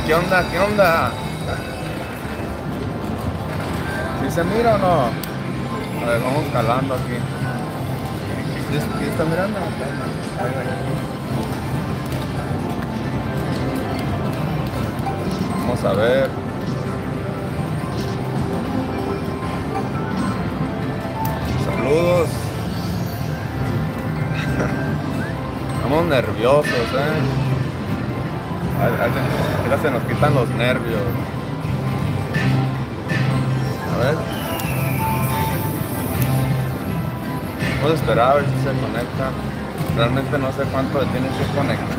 ¿Qué onda? ¿Qué onda? ¿Sí se mira o no? A ver, vamos calando aquí. ¿Sí está mirando? Vamos a ver. Saludos. Estamos nerviosos, Ya se nos quitan los nervios. A ver. Vamos a esperar a ver si se conecta. Realmente no sé cuánto le tiene que conectar.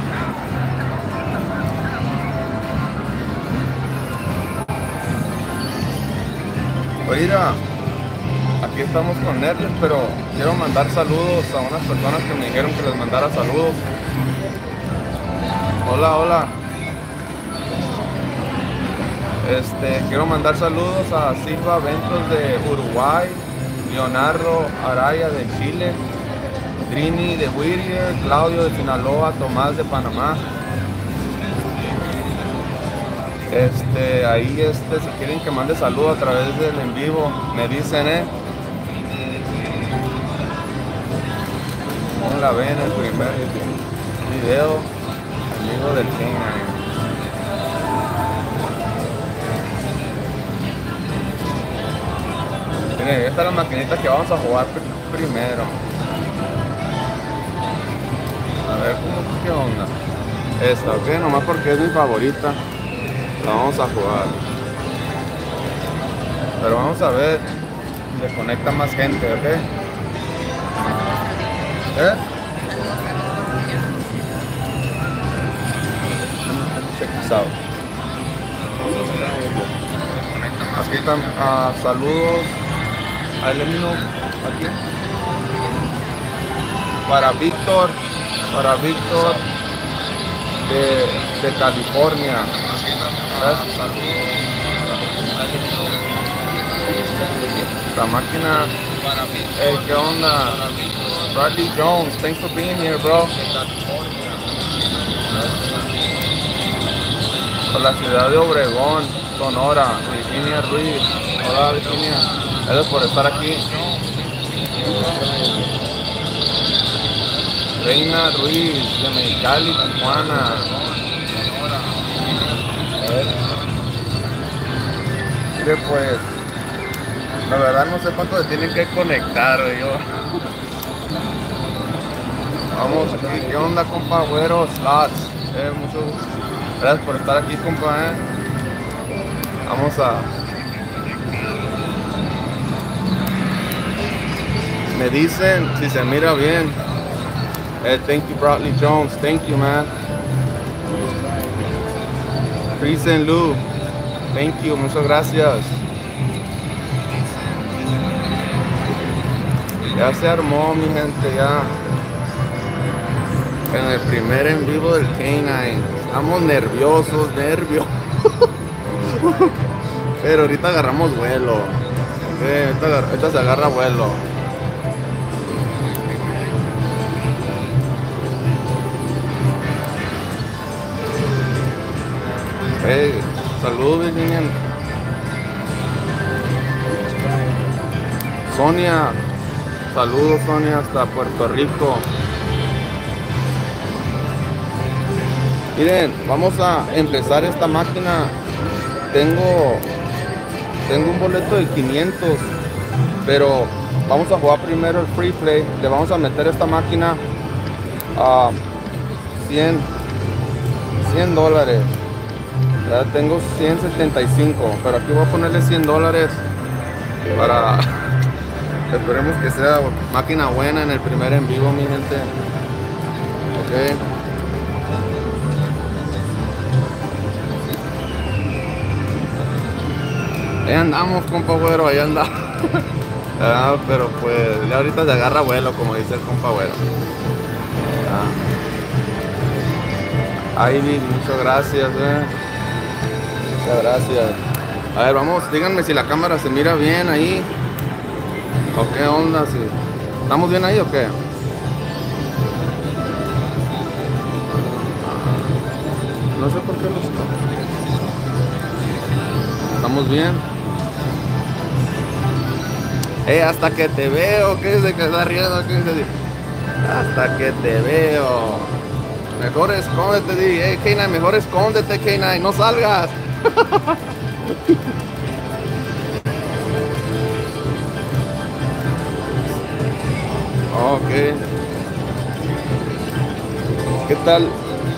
Oiga, aquí estamos con nervios, pero quiero mandar saludos a unas personas que me dijeron que les mandara saludos. Hola, hola. Quiero mandar saludos a Silva Ventos de Uruguay, Leonardo Araya de Chile, Trini de Whittier, Claudio de Sinaloa, Tomás de Panamá. Ahí si quieren que mande saludos a través del en vivo, me dicen, ¿cómo la ven el primer video? Amigo del King. Miren, esta es la maquinita que vamos a jugar primero. A ver, ¿qué onda? Esta, ok, nomás porque es mi favorita. La vamos a jugar. Pero vamos a ver si le conecta más gente, ¿ok? Check this out. Aquí están, saludos. Ahí let me know. Aquí. Para Víctor de California. La máquina. Hey, ¿qué onda? Bradley Jones, thanks for being here, bro. Por la ciudad de Obregón, Sonora, Virginia Ruiz. Hola, Virginia. Gracias por estar aquí. Reina Ruiz, de Mexicali, Tijuana. Mire, pues, la verdad no sé cuánto se tienen que conectar, yo. Vamos aquí, ¿qué onda, compa? Güero, Slots. Mucho gracias por estar aquí, compa, Vamos a... Me dicen si se mira bien. Thank you, Bradley Jones. Thank you, man. Chris and Lou. Thank you, muchas gracias. Ya se armó, mi gente, ya. En el primer en vivo del K9. Estamos nerviosos, Pero ahorita agarramos vuelo. Ahorita se agarra vuelo. Hey, saludos, Virginia. Sonia, saludos, Sonia, hasta Puerto Rico. Miren, vamos a empezar esta máquina. Tengo un boleto de 500, pero vamos a jugar primero el free play. Le vamos a meter esta máquina a $100. Ya tengo 175, pero aquí voy a ponerle $100 para... Esperemos que sea máquina buena en el primer en vivo, mi gente. Ok. Ahí andamos, compa güero, ahí anda. Pero pues ya ahorita se agarra vuelo, como dice el compa güero. Ivy, muchas gracias, Muchas gracias. A ver, vamos, díganme si la cámara se mira bien ahí. ¿O qué onda? Si ¿estamos bien ahí o qué? No sé por qué los... estamos bien. Hasta que te veo, ¿qué dice que está riendo? ¿Qué dice? Hasta que te veo. Mejor escóndete, K9, mejor escóndete, K9, no salgas. Ok. ¿Qué tal?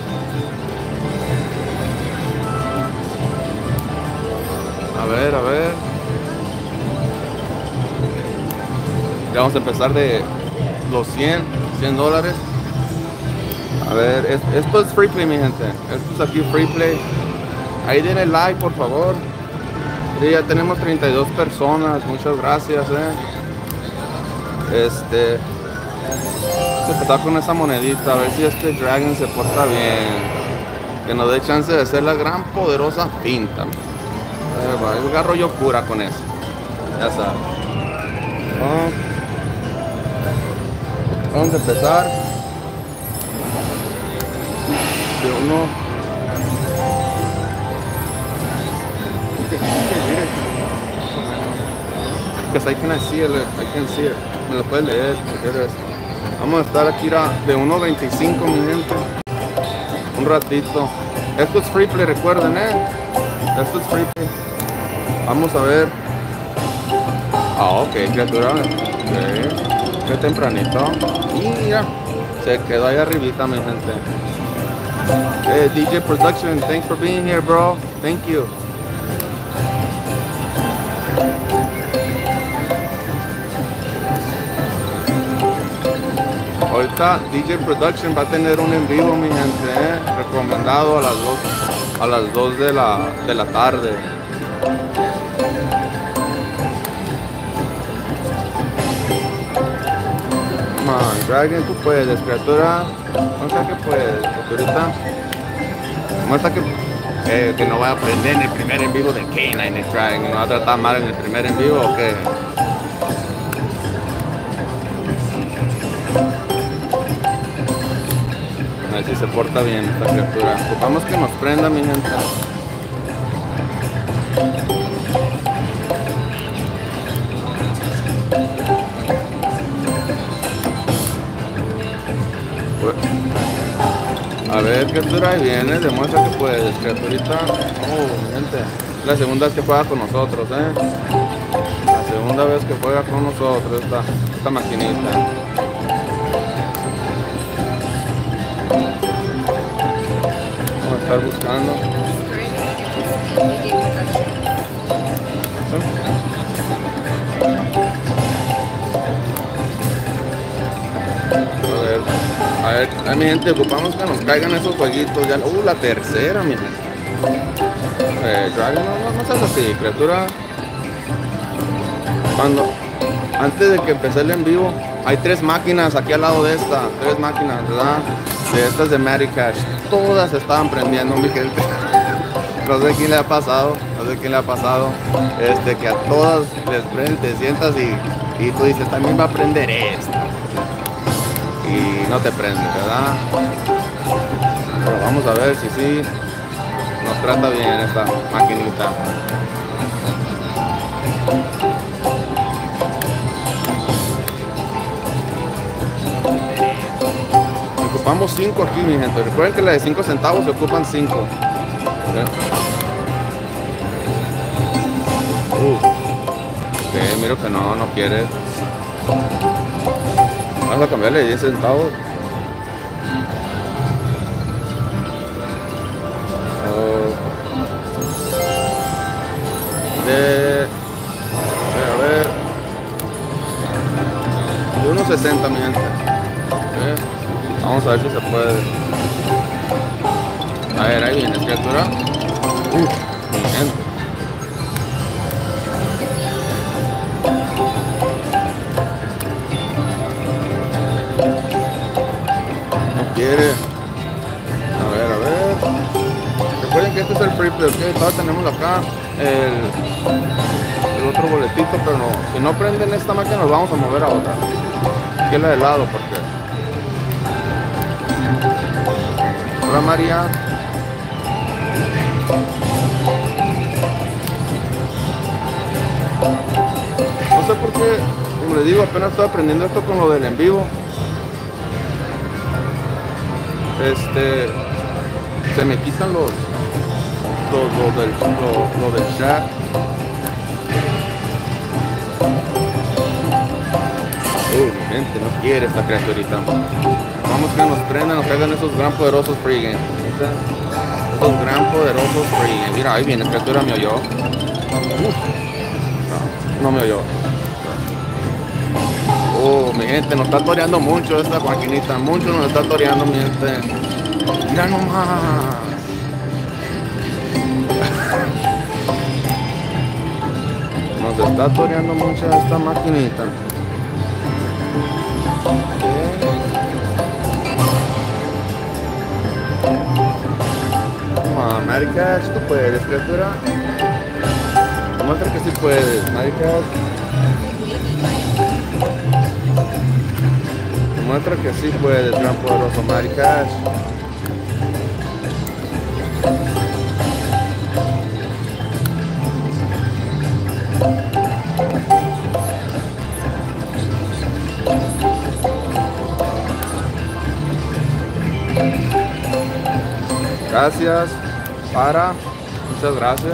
A ver. Ya vamos a empezar de los $100 dólares. A ver, esto es free play, mi gente. Esto es aquí free play. Ahí denle like, por favor. Sí, ya tenemos 32 personas. Muchas gracias, Vamos a empezar con esa monedita. A ver si este Dragon se porta bien. Que nos dé chance de hacer la gran poderosa pinta. El agarro yo cura con eso. Ya sabes. Vamos a empezar. De uno. Because I can see it. Me lo puedes leer si quieres. Vamos a estar aquí de 1.25, mi gente. Un ratito. Esto es free play, recuerden, Esto es free play. Vamos a ver. Ok, criatura. Okay. Qué tempranito. Y ya. Se quedó ahí arribita, mi gente. DJ Production, thanks for being here, bro. Thank you. Ahorita DJ Production va a tener un en vivo, mi gente, recomendado a las 2 de la tarde. Come on, Dragon, tú puedes, criatura. Muestra que puedes, criaturita. Muestra que no va a aprender en el primer en vivo de K9 en el Dragon. ¿No va a tratar mal en el primer en vivo o qué? A ver si se porta bien esta criatura. Ocupamos que nos prenda, mi gente. A ver, criatura, ahí viene, demuestra que puedes, criaturita. Mi gente. La segunda vez que juega con nosotros, La segunda vez que juega con nosotros esta maquinita. Vamos a estar buscando. A ver, mi gente, ocupamos que nos caigan esos jueguitos. Ya, la tercera, mi gente. Dragon, no seas así, criatura. Antes de que empecé el en vivo, hay 3 máquinas aquí al lado de esta. 3 máquinas, ¿verdad? De estas de Maricash. Todas estaban prendiendo, mi gente. No sé quién le ha pasado. Que a todas les prende, te sientas y tú dices, también va a prender esta. Y no te prende, ¿verdad? Pero vamos a ver si sí nos trata bien esta maquinita. Ocupamos 5 aquí, mi gente. Recuerden que la de 5 centavos se ocupan 5. Ok, miro que no quiere. Vamos a cambiarle 10 centavos. A ver. De 1.60, mi gente. Vamos a ver si se puede. A ver, ahí viene, criatura. Mi gente. Quiere. A ver. Recuerden que este es el free play, ok. Todavía tenemos acá el otro boletito, pero no. Si no prenden esta máquina, nos vamos a mover a otra. Aquí es la de lado, porque. Hola, María. que, como les digo, apenas estoy aprendiendo esto con lo del en vivo. Se me quitan lo del chat. Mi gente no quiere esta criaturita. Vamos que nos prendan, nos caigan esos gran poderosos pregame. Esos gran poderosos pregame. Mira, ahí viene, criatura me oyó. No me oyó. Mi gente, nos está toreando mucho esta maquinita. Mucho nos está toreando, mi gente. Mira nomás. Nos está toreando mucho esta maquinita. Maricas, tú puedes, criatura. Muestra que sí puedes, Maricas. Muestra que sí puedes, gran poderoso Maricas. Gracias, muchas gracias.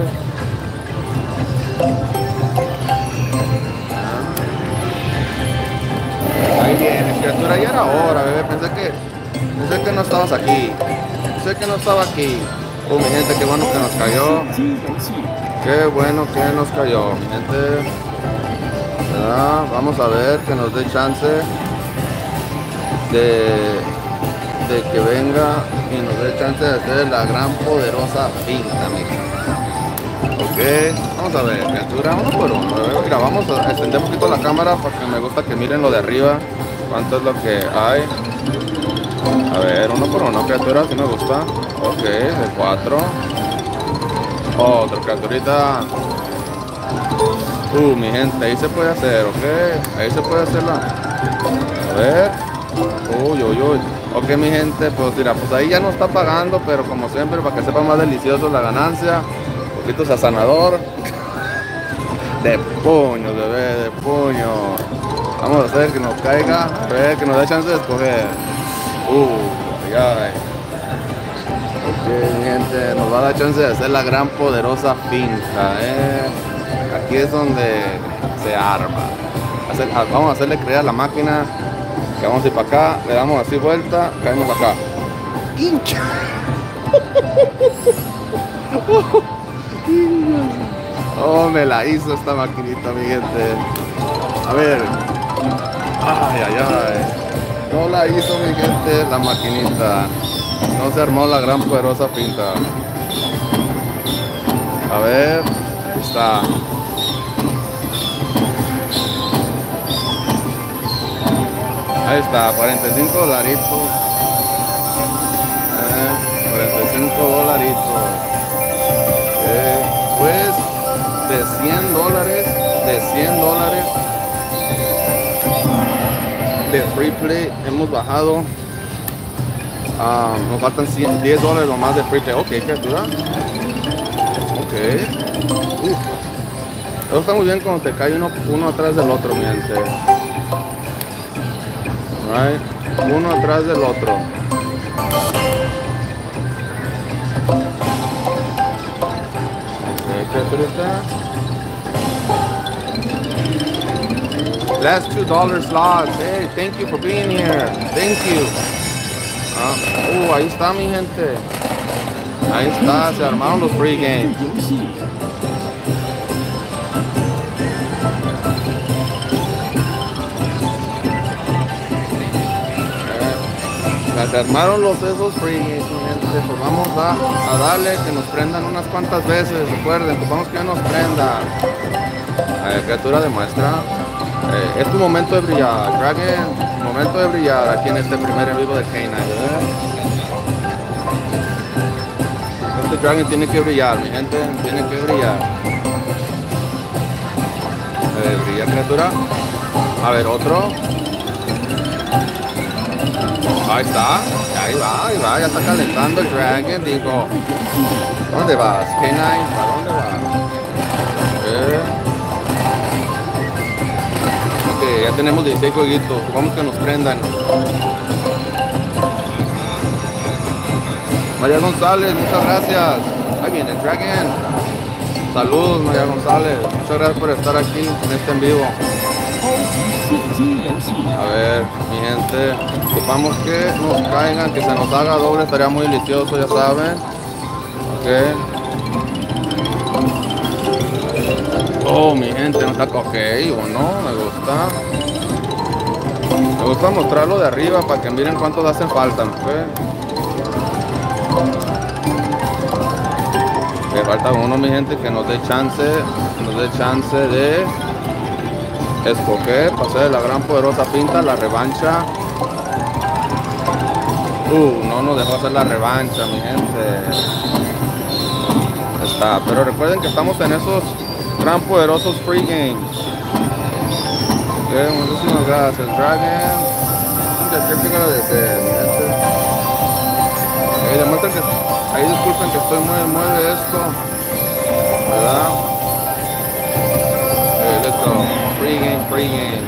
Ahí viene, criatura, ya era hora, bebé. Pensé que no estabas aquí. Pensé que no estaba aquí. Mi gente, qué bueno que nos cayó. Qué bueno que nos cayó, mi gente. Vamos a ver que nos dé chance de que venga y nos dé chance de hacer la gran poderosa pinta, mija. Ok, vamos a ver, criatura, uno por uno. Mira, vamos a extender un poquito la cámara porque me gusta que miren lo de arriba, cuánto es lo que hay. A ver, uno por uno, criatura, si me gusta. Ok, de 4. Otro, criaturita. Mi gente, ahí se puede hacer, ok. Ahí se puede hacerla. A ver. Uy. Ok, mi gente, pues mira, pues ahí ya no está pagando, pero como siempre, para que sepa más delicioso la ganancia, un poquito sazonador. De puño, bebé, de puño. Vamos a hacer que nos caiga, a ver, que nos dé chance de escoger. Ok, mi gente, nos va a dar chance de hacer la gran poderosa finta, Aquí es donde se arma. Vamos a hacerle creer a la máquina. Vamos a ir para acá, le damos así vuelta, caemos para acá. ¡Hincha! Me la hizo esta maquinita, mi gente. A ver. Ay. No la hizo, mi gente, la maquinita. No se armó la gran poderosa pinta. A ver. Ahí está. Ahí está, $45. $45. Pues de $100 de free play hemos bajado. Nos faltan $10 o más de free play. Ok, criatura. Ok. Eso está muy bien cuando te cae uno atrás del otro, mi gente. Right. Uno atrás del otro. Last $2 slots. Hey, thank you for being here. Thank you. Ahí está, mi gente. Ahí está, se armaron los free games. Se armaron esos free games, mi gente. Pues vamos a darle que nos prendan unas cuantas veces. Recuerden, pues vamos que nos prenda. Criatura demuestra. Es tu momento de brillar, Dragon. Momento de brillar aquí en este primer en vivo de K9, ¿verdad? Este Dragon tiene que brillar, mi gente. Tiene que brillar. Brilla, criatura. A ver, otro. Ahí está, ahí va, ya está calentando el Dragon. Digo, ¿dónde vas? K9, ¿para dónde vas? Ya tenemos 16 jueguitos. Vamos que nos prendan. María González, muchas gracias. Ahí viene el Dragon. Saludos, María González. Muchas gracias por estar aquí en este en vivo. A ver, mi gente, ocupamos que nos caigan, que se nos haga doble, estaría muy delicioso, ya saben. Ok. Oh, mi gente, no está ok, o no, me gusta mostrarlo de arriba para que miren cuántos hacen falta, ¿okay? Me falta uno, mi gente, que nos dé chance de escoger, pasar de la gran poderosa pinta, la revancha. No nos dejó hacer la revancha, mi gente. Está, pero recuerden que estamos en esos gran poderosos free games. Ok, muchísimas gracias, Dragon. ¿Qué te agradecer, mi gente? Demuestren que, ahí disculpen que estoy mueve esto, ¿verdad? Let's go. Free game.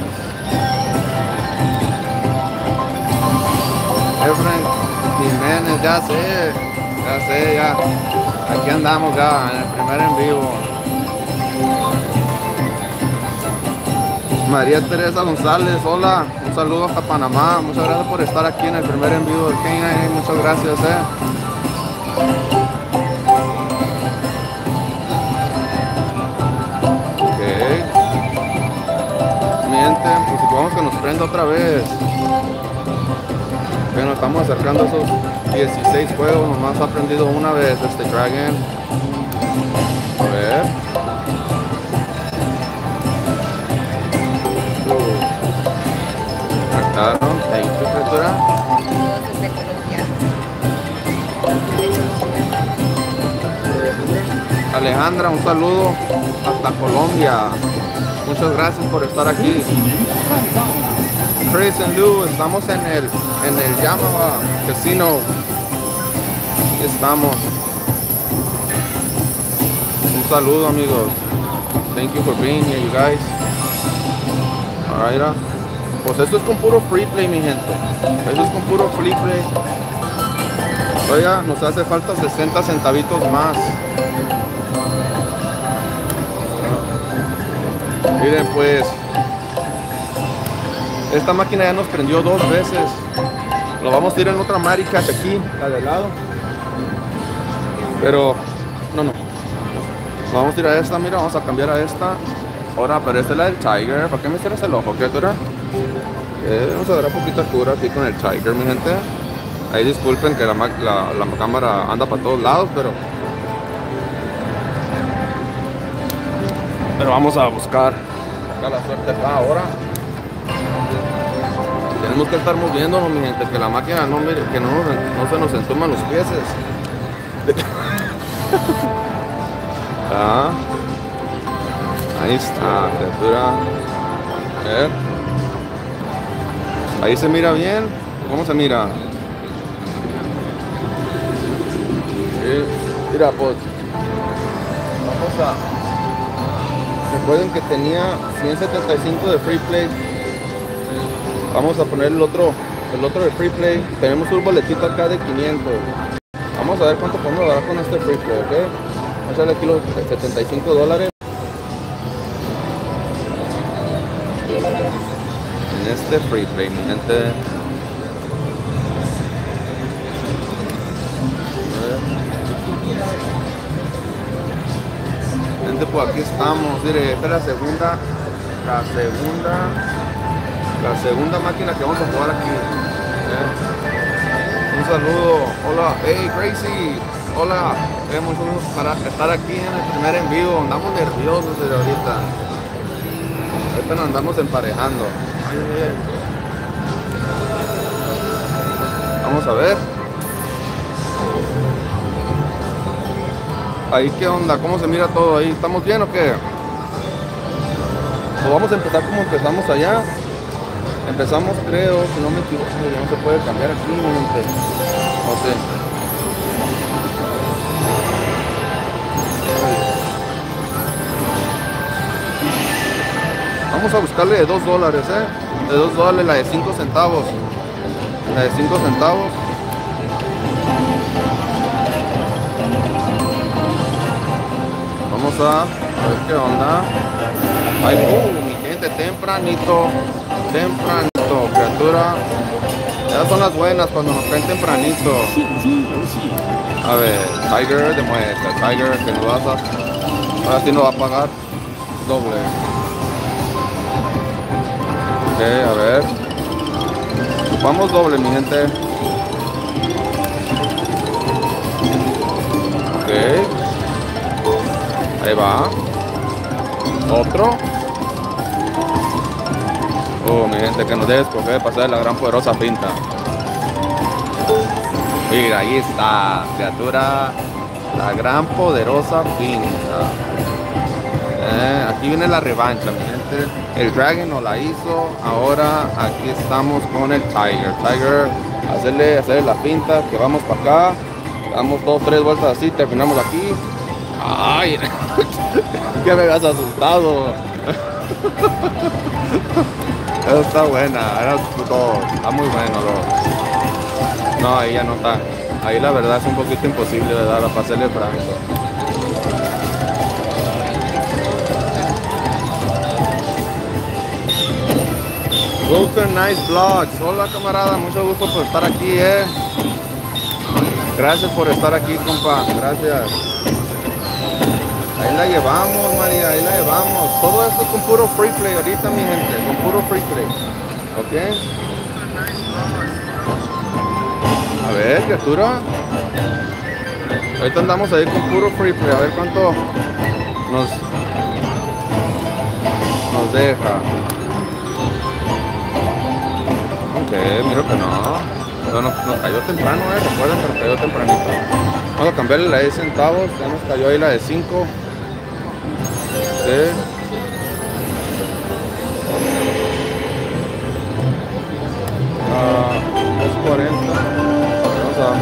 Efraín Jiménez, ya sé, ya. Aquí andamos ya, en el primer en vivo. María Teresa González, hola, un saludo hasta Panamá. Muchas gracias por estar aquí en el primer en vivo del K9. Muchas gracias, Ok. Mi gente, pues supongamos que nos prenda otra vez. Bueno, estamos acercando a esos 16 juegos, nomás ha aprendido una vez este Dragon. A ver. Marcaron, ahí tu criatura. Alejandra, un saludo hasta Colombia. Muchas gracias por estar aquí. Chris and Lou, estamos en el Yamaha Casino. Estamos. Un saludo, amigos. Thank you for being here, you guys. Alright, pues esto es con puro free play, mi gente. Esto es con puro free play. Oiga, nos hace falta 60 centavitos más. Miren, pues esta máquina ya nos prendió 2 veces. Lo vamos a ir en otra marica aquí, la de lado. Pero no. Vamos a ir a esta, mira, vamos a cambiar a esta. Ahora, pero esta es la del Tiger. ¿Para qué me cierras el ojo? ¿Qué dura? Vamos a dar un poquito de cura aquí con el Tiger, mi gente. Ahí disculpen que la cámara anda para todos lados, pero vamos a buscar acá la suerte acá ahora. Tenemos que estar moviéndonos, mi gente, que la máquina no se nos entuman los pies. Ahí está, criatura. A ver. Ahí se mira bien. ¿Cómo se mira? Mira, pues vamos a... Recuerden que tenía 175 de free play. Vamos a poner el otro de free play. Tenemos un boletito acá de 500. Vamos a ver cuánto podemos dar con este free play, ¿ok? Vamos a darle aquí los $75 en este free play, mi gente. Gente, pues aquí estamos. Mire, esta es la segunda máquina que vamos a jugar aquí. Un saludo. Hola, hey Gracie. Hola. Mucho gusto para estar aquí en el primer en vivo. Andamos nerviosos desde ahorita. Ahorita nos andamos emparejando. Vamos a ver. Ahí qué onda, cómo se mira todo ahí. ¿Estamos bien o qué? Pues vamos a empezar como empezamos allá. Empezamos, creo, si no me equivoco, ya no se puede cambiar aquí, no sé. vamos a buscarle de $2, de $2, la de 5 centavos. La de 5 centavos. Vamos a ver qué onda. Ay, mi gente, tempranito, criatura. Esas son las buenas cuando nos caen tempranito. A ver, Tiger de muestra, Tiger que nos vas a... Ahora sí nos va a pagar doble. Ok, a ver. Ocupamos doble, mi gente. Ok. Ahí va. Otro. Mi gente, que nos deje escoger pasar la gran poderosa pinta. Mira, ahí está, criatura. La gran poderosa pinta. Aquí viene la revancha, mi gente. El Dragon nos la hizo. Ahora aquí estamos con el Tiger. Tiger, hacerle la pinta. Que vamos para acá. Damos 2, 3 vueltas así. Terminamos aquí. Ay, que me habías asustado. Eso está buena, está muy bueno, bro. No, ahí ya no está. Ahí la verdad es un poquito imposible, ¿verdad? Para hacerle franco. Walker Nice Vlogs. Hola, camarada, mucho gusto por estar aquí, Gracias por estar aquí, compa. Gracias. Ahí la llevamos, María, ahí la llevamos. Todo esto con puro free play ahorita, mi gente, con puro free play. ¿Ok? A ver, criatura. Ahorita andamos ahí con puro free play. A ver cuánto nos deja. Ok, miro que no. Nos cayó temprano, recuerden que nos cayó tempranito. Vamos a cambiarle la de centavos. Ya nos cayó ahí la de 5. Es 40. Vamos a...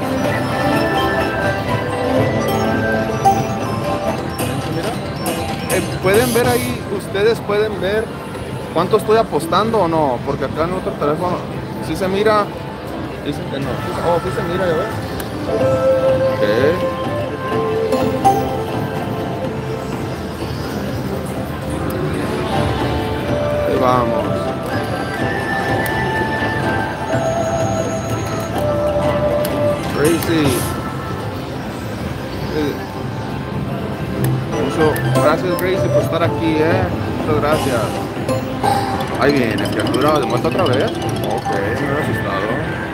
Mira. Pueden ver ahí, ustedes pueden ver cuánto estoy apostando o no, porque acá en otro teléfono si se mira, dice que no. Oh, sí se mira, ya ves. Ok. Vamos. Crazy. Muchas gracias, Gracie, por estar aquí, Muchas gracias. Ahí viene, criatura, ¿de vuelta otra vez? Ok, me he asustado.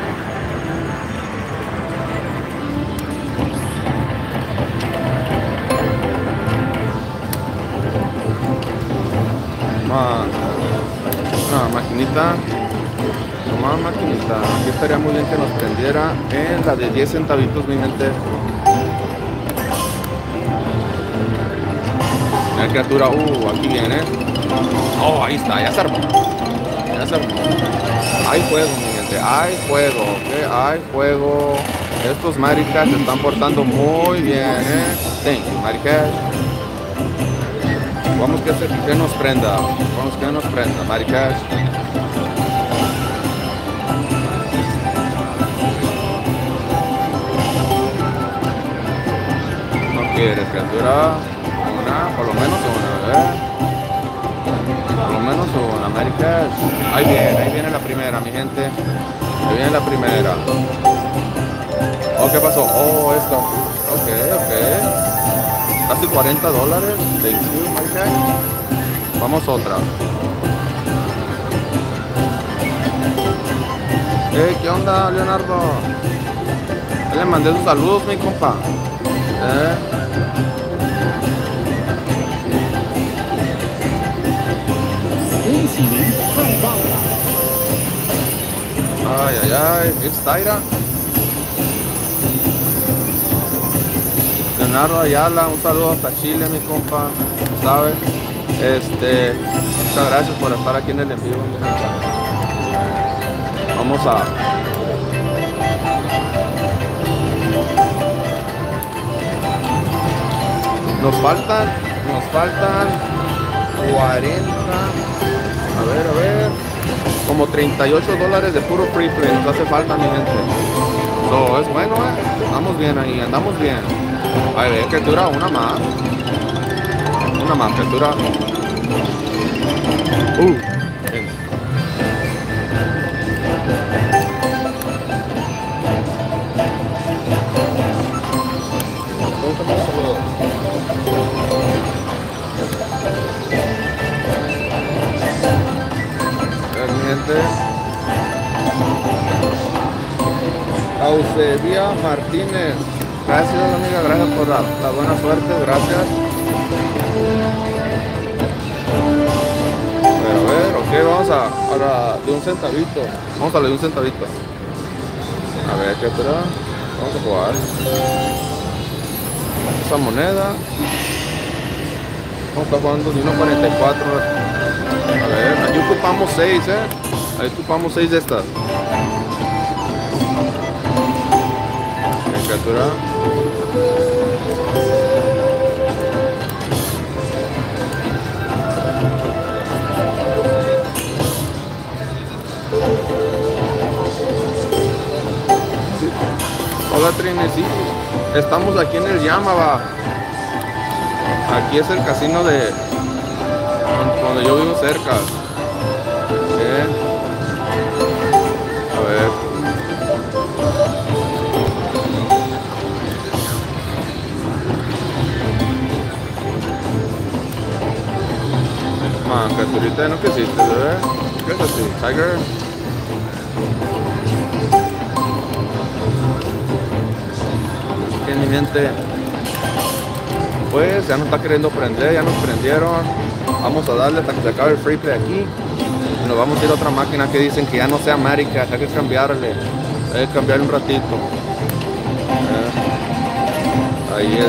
Maquinita. Toma, maquinita. Aquí estaría muy bien que nos prendiera en la de 10 centavitos, mi gente. Mira, criatura. Aquí viene. Oh, ahí está, ya se armó. Ya se armó. Hay fuego, mi gente. Hay fuego, ¿ok? Hay fuego. Estos maricas se están portando muy bien, Thank you, maricas. Vamos que nos prenda. Vamos que nos prenda, maricas. No quieres, criatura. Por lo menos una, Por lo menos una, maricas. Ahí viene la primera, mi gente. Ahí viene la primera. Oh, ¿qué pasó? Oh, esto. Ok. Casi $40. Thank you, maricas. Vamos otra. ¿Qué onda, Leonardo? Le mandé sus saludos, mi compa. Ay, it's Taira. Leonardo Ayala, un saludo hasta Chile, mi compa, ¿sabes? Muchas gracias por estar aquí en el en vivo. Vamos a... Nos faltan 40. A ver. Como $38 de puro free play. Nos hace falta, mi gente. So, es bueno, Andamos bien ahí, andamos bien. A ver, criatura, una más. Una más, criatura. Eusebia Martínez, gracias amiga, gracias por la buena suerte, gracias. A ver, ok, vamos a de un centavito, vamos a darle un centavito. A ver, ¿qué espera? Vamos a jugar esa moneda. Vamos a estar jugando de 1.44. A ver, aquí ocupamos 6, ahí ocupamos 6 de estas. Criatura. Hola Trini, sí, estamos aquí en el Yamaba. Aquí es el casino de donde yo vivo cerca. A ver. Criaturita, ¿no? ¿Qué hiciste, bebé? ¿Qué es así? Tiger. Que mi gente, pues ya nos está queriendo prender, ya nos prendieron. Vamos a darle hasta que se acabe el free play aquí. Y nos vamos a ir a otra máquina que dicen que ya no sea América, hay que cambiarle. Hay que cambiarle un ratito. Ahí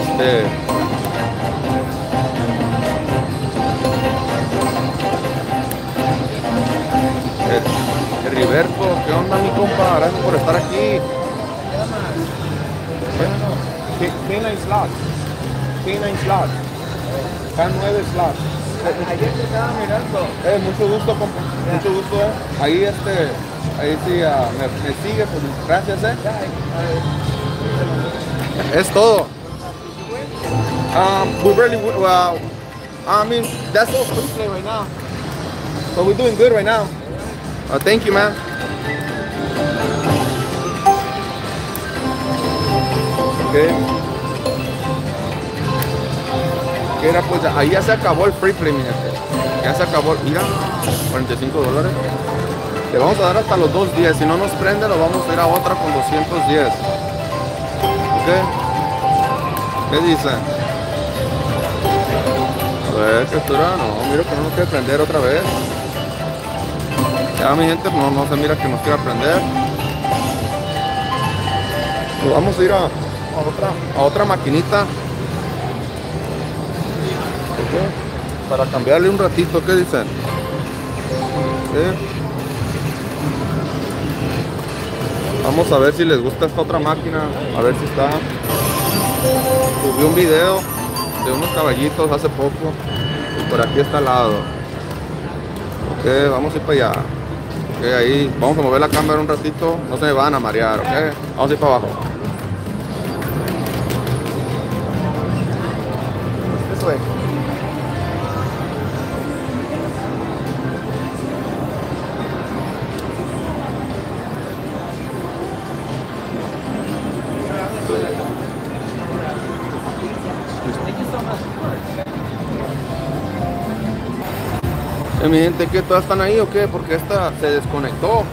Riberto, ¿qué onda mi compa? Gracias por estar aquí. K9 slots. K9 slots. K9 slots. Ayer te estaba mirando. Mucho gusto, compa. Mucho gusto, Ahí ahí sí me sigue, pues gracias, Es todo. We really well. I mean, that's all free play right now. So we're doing good right now. Thank you, man. Okay. Era pues ahí ya se acabó el free play, mi gente. Ya se acabó. Mira, $45. Le vamos a dar hasta los 2 días. Si no nos prende, lo vamos a ir a otra con 210. Ok. ¿Qué dicen? A ver, criatura. No, mira que no nos quiere prender otra vez. Ya mi gente, no se mira que nos quiera prender. Nos vamos a ir a otra maquinita. Okay. Para cambiarle un ratito, ¿qué dicen? Okay. Vamos a ver si les gusta esta otra máquina. A ver si está. Subí un video de unos caballitos hace poco. Y por aquí está al lado. Ok, vamos a ir para allá. Ok, ahí vamos a mover la cámara un ratito. No se me van a marear, ok. Vamos a ir para abajo. Eso es. Mi gente, ¿qué? ¿Todas están ahí o qué? Porque esta se desconectó.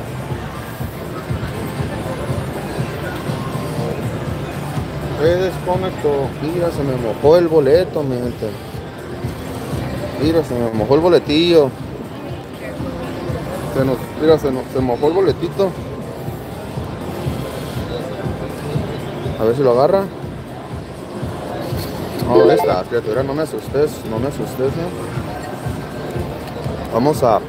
Se desconectó. Mira, se me mojó el boleto, mi gente. Mira, se me mojó el boletillo. Mira, se mojó el boletito. A ver si lo agarra. No, esta criatura, no me asustes, ¿no? Vamos a...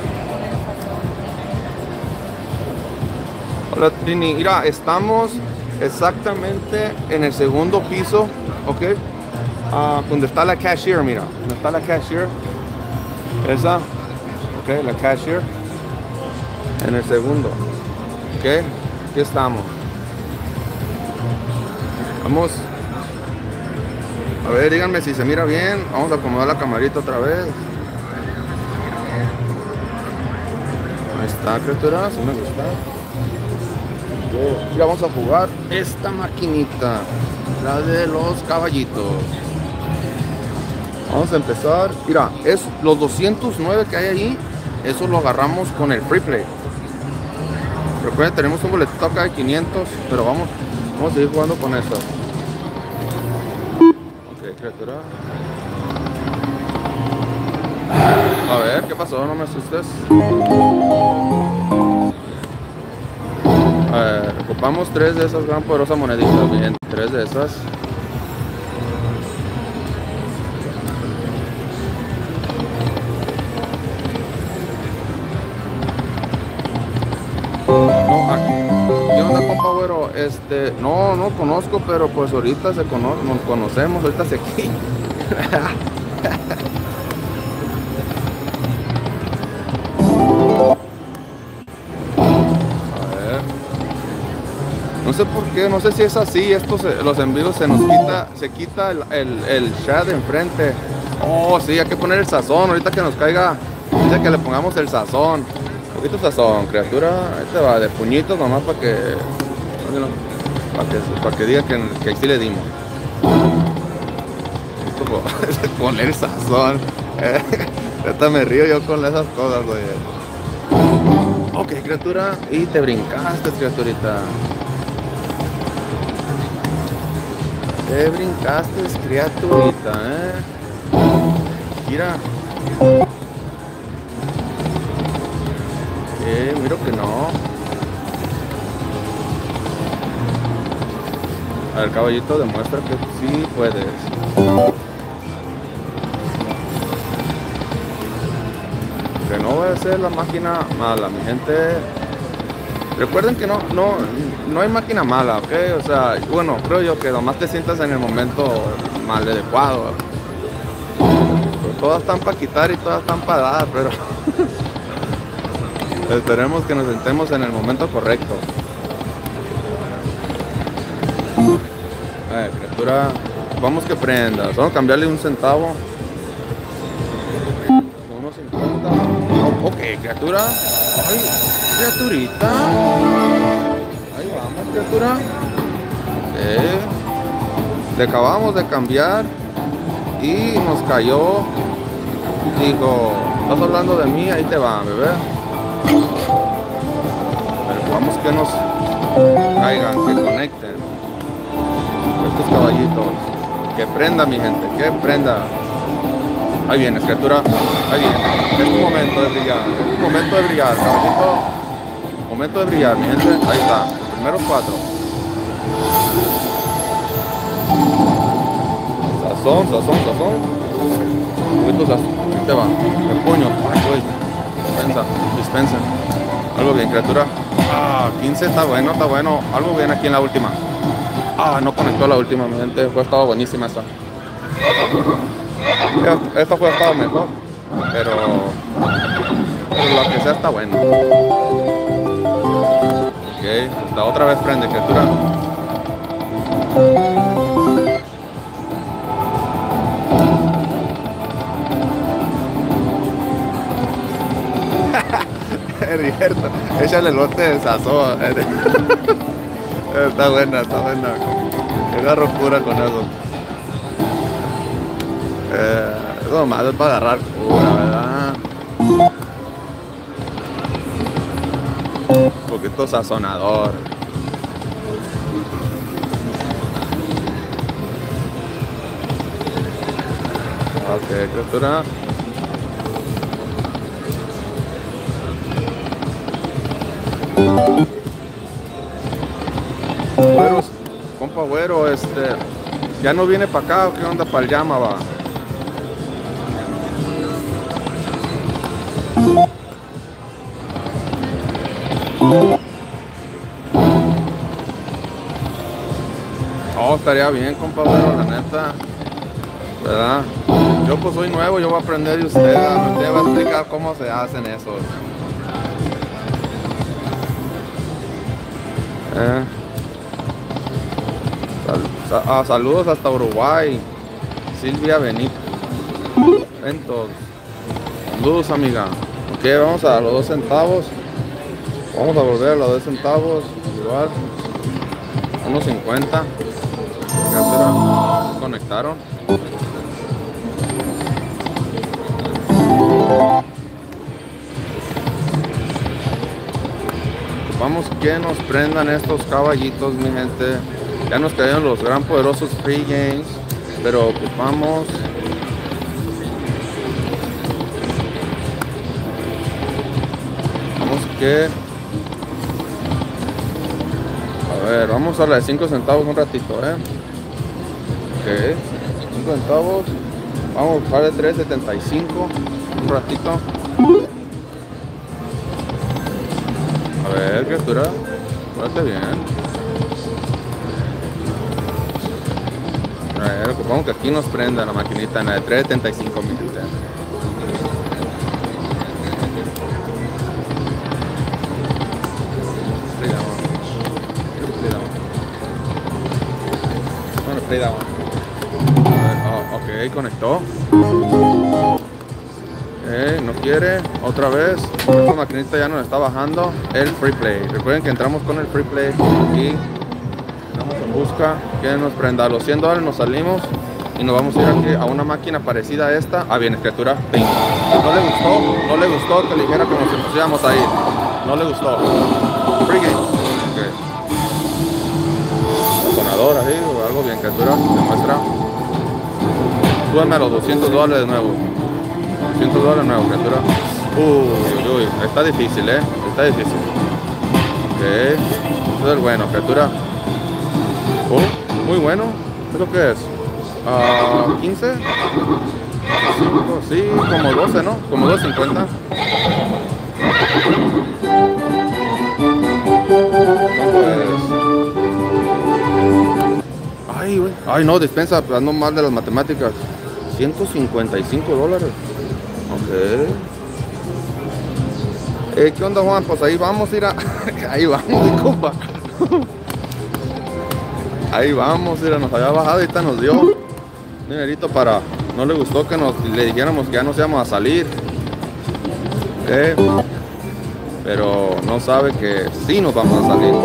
Hola Trini, mira, estamos exactamente en el segundo piso, ¿ok? Donde está la cashier, mira, donde está la cashier, esa, ok, la cashier, en el segundo, ok, aquí estamos. Vamos, a ver, díganme si se mira bien, vamos a acomodar la camarita otra vez. Ahí está, criatura, si me gusta. Ya vamos a jugar esta maquinita, la de los caballitos. Vamos a empezar. Mira, es los 209 que hay ahí. Eso lo agarramos con el free play. Recuerden, tenemos un boletito acá de 500, pero vamos a seguir jugando con esto. Ok, criatura. A ver, ¿qué pasó? No me asustes. A ver, ocupamos 3 de esas gran poderosas moneditas. Bien, 3 de esas. No, aquí. ¿Qué onda, compa güero? No conozco, pero pues ahorita nos conocemos, ahorita se aquí. No sé por qué, no sé si es así, los envíos se quita el chat de enfrente. Oh, sí, hay que poner el sazón, ahorita que nos caiga, dice que le pongamos el sazón. Un poquito de sazón, criatura, ahí te va, de puñitos nomás para que diga que sí le dimos. Poner el sazón. Ahorita me río yo con esas cosas, güey. Ok, criatura, y te brincaste, criaturita. Te brincaste, criaturita, Mira. Miro que no. A ver, caballito, demuestra que sí puedes. Que no va a ser la máquina mala, mi gente. Recuerden que no hay máquina mala, ¿ok? O sea, bueno, creo yo que nomás te sientas en el momento mal adecuado. Pero todas están para quitar y todas están para dar, pero esperemos que nos sentemos en el momento correcto. A ver, criatura, vamos que prendas. Vamos a cambiarle un centavo. 1.50. Ok, criatura. Ay, criaturita. Ahí vamos, criatura. Le acabamos de cambiar y nos cayó. Dijo, ¿estás hablando de mí? Ahí te va, bebé. Pero vamos que nos caigan, que conecten. Estos caballitos. Que prenda, mi gente, que prenda. Ahí viene, criatura. Ahí viene. Es tu momento de brillar. Es tu momento de brillar, caballito. Momento de brillar, mi gente. Ahí está. Los primeros 4. Sazón. Un poquito sazón. Ahí te va. El puño. Ay, güey. Dispensa. Algo bien, criatura. 15 está bueno. Algo bien aquí en la última. No conectó la última, mi gente. Estaba buenísima esta. Esta fue estado mejor, pero lo que sea está bueno. Ok, la otra vez prende, criatura. Es cierto, échale lote de sazón. Está buena. Agarro cura con eso. Eso nomás es para agarrar cura, ¿verdad? Un poquito sazonador. Ok, criatura. Güeros, compa güero, ya no viene para acá, ¿qué onda para el llama, va? estaría bien, compadre, la neta. ¿Verdad? Yo pues soy nuevo, yo voy a aprender de usted. Usted va a explicar cómo se hacen esos. Saludos hasta Uruguay. Silvia Benito. Saludos, amiga. Ok, vamos a los 2 centavos. Vamos a volver a los 2 centavos. Igual. 1.50. ¿Qué será? Conectaron. Vamos que nos prendan estos caballitos, mi gente. Ya nos cayeron los gran poderosos free games, pero ocupamos que a ver, vamos a la de 5 centavos un ratito, ok, 5 centavos. Vamos a buscar de 3.75 un ratito. A ver, criatura, párate bien. A ver, ocupamos que aquí nos prenda la maquinita en la de 3.75, mi gente. Ok, conectó. No quiere. Otra vez. Esta maquinita ya nos está bajando el free play. Recuerden que entramos con el free play aquí. Estamos en busca que nos prenda. A los $100 nos salimos y nos vamos a ir aquí a una máquina parecida a esta. Ah, bien, criatura. No le gustó que le dijera que nos pusiéramos a ir. No le gustó. Free game. Okay. Sonador ahí o algo bien, criatura. Demuestra. Súbame a los $200 de nuevo. $200 de nuevo, criatura. Uy, está difícil, está difícil. Ok, eso es bueno, criatura. Muy bueno. ¿Eso qué es? 15. 5, sí, como 12, ¿no? Como 2.50. Ay, güey. Ay, no, dispensa, ando mal de las matemáticas. $155. Ok. ¿Qué onda, Juan? Pues ahí vamos a ir a... ahí vamos, compa. Ahí vamos, mira, nos había bajado y ahorita nos dio dinerito para... No le gustó que le dijéramos que ya nos íbamos a salir. Pero no sabe que sí nos vamos a salir.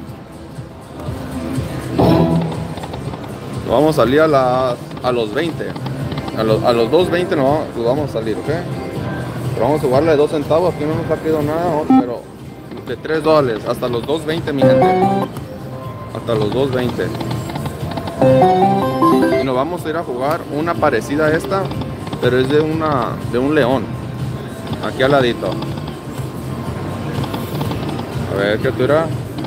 Nos vamos a salir a los 20. A los 2.20 nos vamos a salir, ¿ok? Pero vamos a jugarle de 2 centavos. Aquí no nos ha quedado nada, pero de $3. Hasta los 2.20, mi gente. Hasta los 2.20. Y nos vamos a ir a jugar una parecida a esta, pero es de un león. Aquí al ladito. A ver, criatura.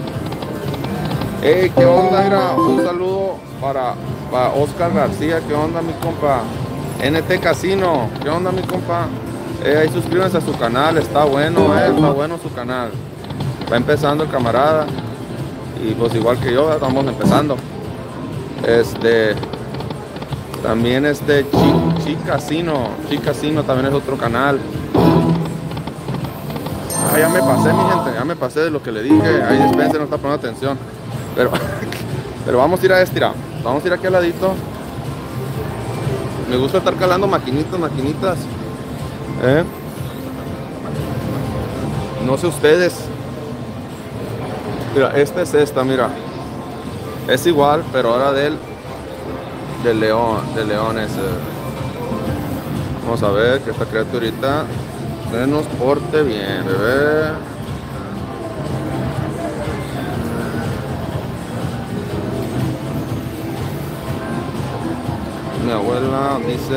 ¿Qué onda? Mira, un saludo para Oscar García. ¿Qué onda, mi compa? NT Casino. ¿Qué onda, mi compa? Ahí suscríbanse a su canal. Está bueno, está bueno su canal. Va empezando el camarada. Y pues igual que yo, estamos empezando. También Chi Casino también es otro canal. Ya me pasé, mi gente, ya me pasé de lo que le dije. Ahí Spencer no está poniendo atención. Pero vamos a ir a estirar. Vamos a ir aquí al ladito. Me gusta estar calando maquinitas. No sé ustedes. Mira, esta es esta, mira. Es igual, pero ahora del león ese. Vamos a ver que esta criaturita se nos porte bien, bebé. Mi abuela dice...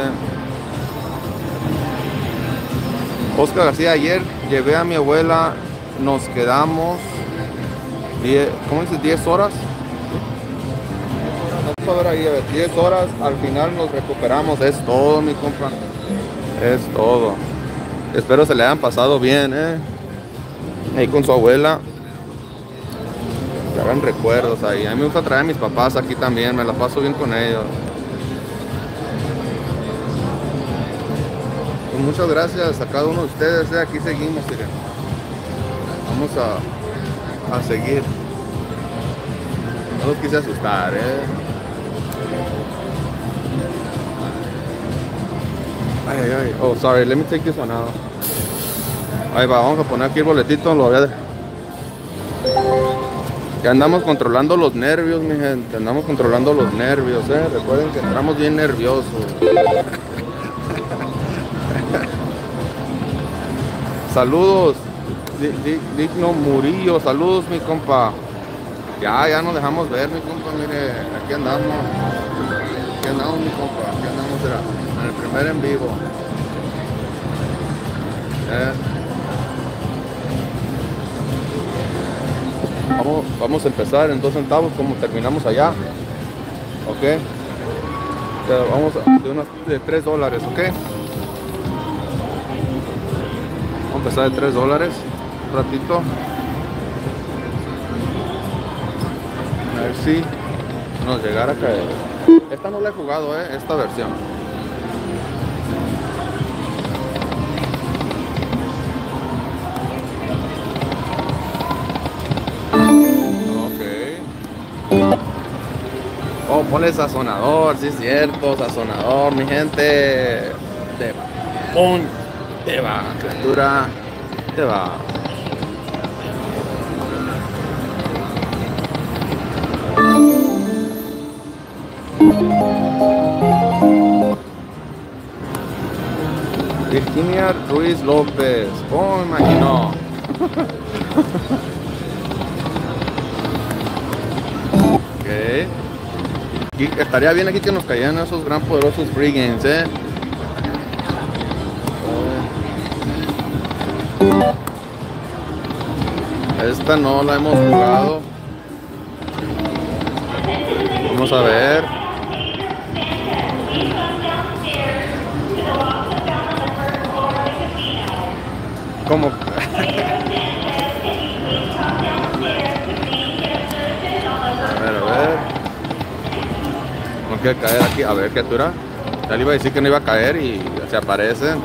Oscar García, ayer llevé a mi abuela, nos quedamos 10, ¿cómo dices? 10 horas. Vamos a ver ahí, a ver, 10 horas, al final nos recuperamos. Es todo, mi compa. Es todo. Espero se le hayan pasado bien, ahí con su abuela. que hagan recuerdos ahí. A mí me gusta traer a mis papás aquí también, me la paso bien con ellos. Pues muchas gracias a cada uno de ustedes, aquí seguimos, miren. Vamos a seguir. No los quise asustar, Ay, ay, ay. Oh, sorry, let me take this one out. Ahí va, vamos a poner aquí el boletito, lo voy a... Que andamos controlando los nervios, mi gente. Andamos controlando los nervios, Recuerden que entramos bien nerviosos. Saludos, Digno Murillo. Saludos, mi compa. Ya nos dejamos ver, mi compa. Mire, aquí andamos. Aquí andamos, mi compa. Aquí andamos, en el primer en vivo. Vamos a empezar en 2 centavos como terminamos allá. Ok. Vamos de $3, ok. Vamos a empezar de $3 un ratito. A ver si nos llegara a caer. Esta no la he jugado, esta versión. Oh, ponle sazonador, sí es cierto, sazonador, mi gente. Te va, ¡pum! Te va, criatura, te va. Virginia Ruiz López, oh, me imagino. Ok. Y estaría bien aquí que nos cayeran esos gran poderosos free games, Esta no la hemos jugado. Vamos a ver. ¿Cómo? A ver. No quiere caer aquí. A ver, criatura. Ya le iba a decir que no iba a caer y se aparece.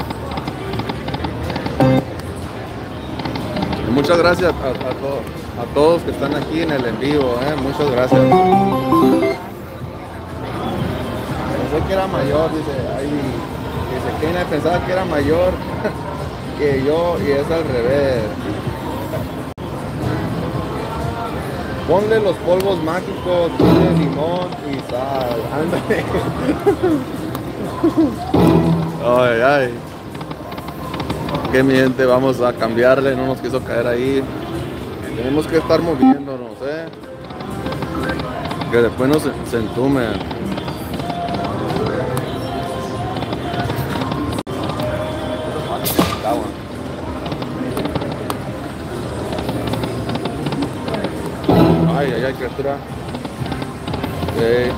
Y muchas gracias a todos que están aquí en el en vivo, muchas gracias. Pensé que era mayor, dice Kena, pensaba que era mayor que yo y es al revés. Ponle los polvos mágicos, ponle limón y sal. Ándale. Ay, ay. Que mi gente, vamos a cambiarle, no nos quiso caer ahí. Tenemos que estar moviéndonos, que después no se entumen. Ay, ay, ay, criatura. Okay.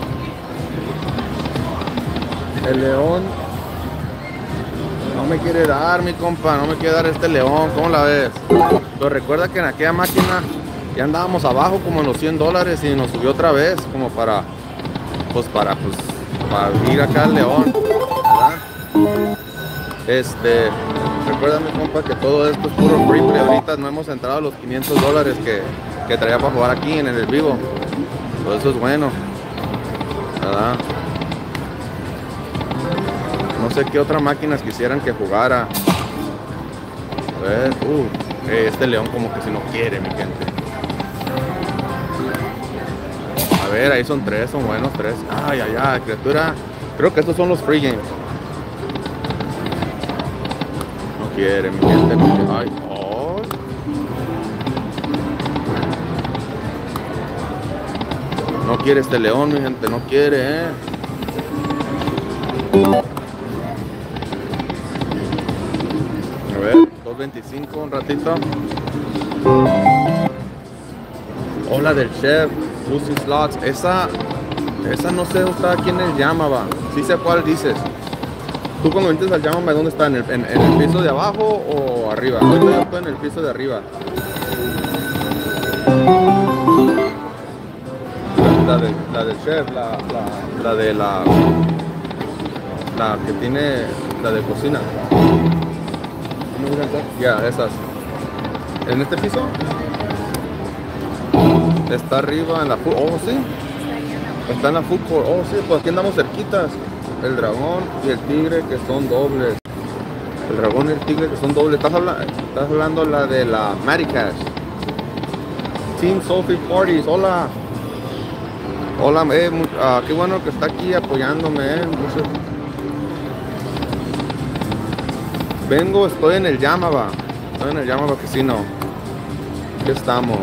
El león no me quiere dar, mi compa, no me quiere dar este león. ¿Cómo la ves? Pero recuerda que en aquella máquina ya andábamos abajo como en los $100 y nos subió otra vez como para ir acá al león, ¿verdad? Recuerda, mi compa, que todo esto es puro free, pero ahorita no hemos entrado a los $500 que traía para jugar aquí en el vivo. Todo eso es bueno, ¿verdad? No sé qué otras máquinas quisieran que jugara. A ver, este león como que si no quiere, mi gente. A ver, ahí son 3, son buenos 3. Ay, ay, ay, criatura. Creo que estos son los free games. No quiere, mi gente. Ay, oh. No quiere este león, mi gente, no quiere, A ver, 2.25 un ratito. Hola del chef, Lucy Slots. Esa no sé dónde está, quién les llamaba. Sí sé cuál dices. Tú cuando entres al llámame, ¿dónde está? ¿En el piso de abajo o arriba? Yo estoy en el piso de arriba. la del chef, la que tiene, la de cocina. Ya, esas. En este piso está arriba en la food. Oh, sí. Está en la food court. Oh, sí, pues aquí andamos cerquitas. El dragón y el tigre que son dobles. El dragón y el tigre que son dobles. Estás hablando la de la Matty Cash. Team Sophie Parties. Hola. Hola, qué bueno que está aquí apoyándome. Estoy en el Yamaba. Estoy en el Yamaba Casino. Aquí estamos.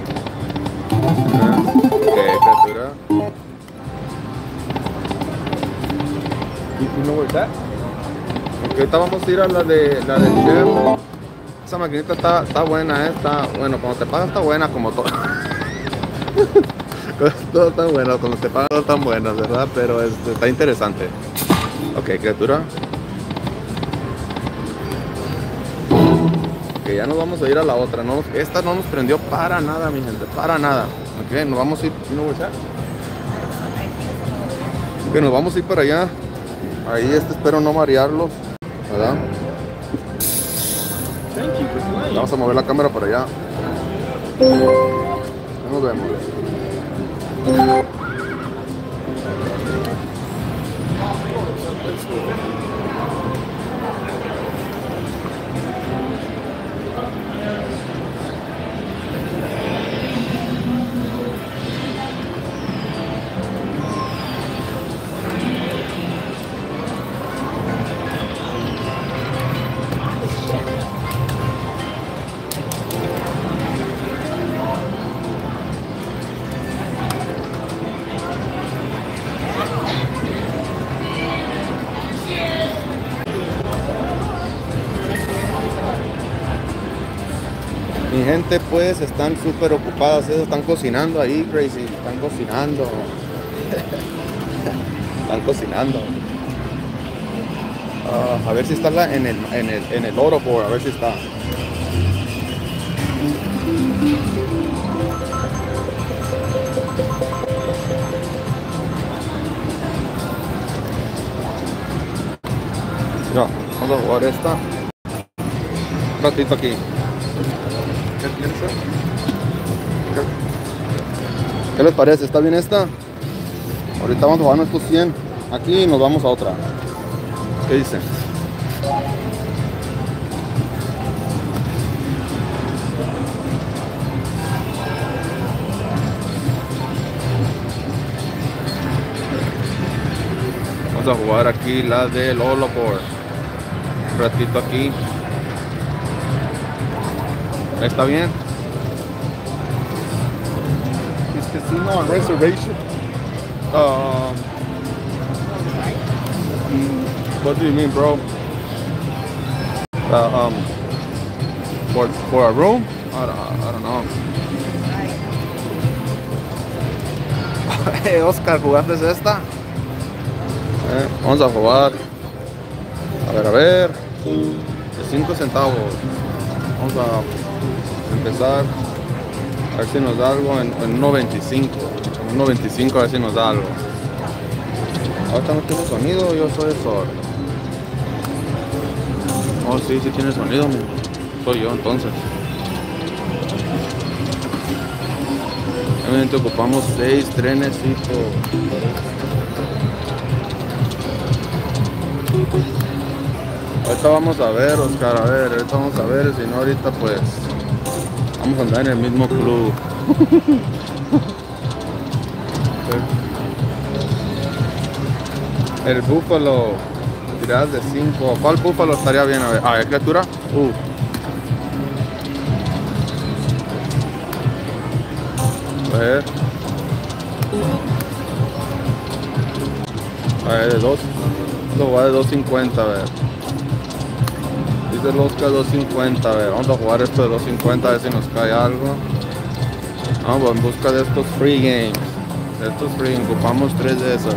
Ok, ahorita vamos a ir a la del chef. Esa maquinita está buena, está bueno, cuando te pagan está buena como todo. Todo está bueno, cuando te pagan todo están buenas, ¿verdad? Pero está interesante. Ok, criatura. Ok, ya nos vamos a ir a la otra. No, esta no nos prendió para nada, mi gente, para nada. Ok, nos vamos a ir. Ok, nos vamos a ir para allá. Ahí espero no marearlos, ¿verdad? Vamos a mover la cámara para allá. Nos vemos. Mi gente pues están súper ocupadas, están cocinando ahí, Crazy, están cocinando. Están cocinando. A ver si está en el oro, a ver si está. Ya, vamos a jugar esta. Un ratito aquí. ¿Qué les parece? ¿Está bien esta? Ahorita vamos a jugar nuestros 100 aquí y nos vamos a otra. ¿Qué dicen? Vamos a jugar aquí la del Olopor. Un ratito aquí. ¿Está bien? Is casino on reservation? What do you mean, bro? For a room? I don't know. Hey, Oscar, ¿jugaste esta? Vamos a jugar. A ver. De 5 centavos. Vamos a empezar. A ver si nos da algo en 1.25. En 1.25 a ver si nos da algo. Ahorita no tiene sonido, yo soy sordo. Oh, sí tiene sonido, soy yo entonces. Obviamente ocupamos 6 trenecitos. Ahorita vamos a ver, Oscar, ahorita vamos a ver, si no ahorita pues vamos a andar en el mismo club. El búfalo, tiradas de 5. ¿Cuál búfalo estaría bien? A ver, criatura. A ver. De 2. Esto va de 2.50, a ver. Dice el Oscar 2.50, a ver. Vamos a jugar esto de 2.50 a ver si nos cae algo. Vamos en busca de estos free games. Ocupamos 3 de esos.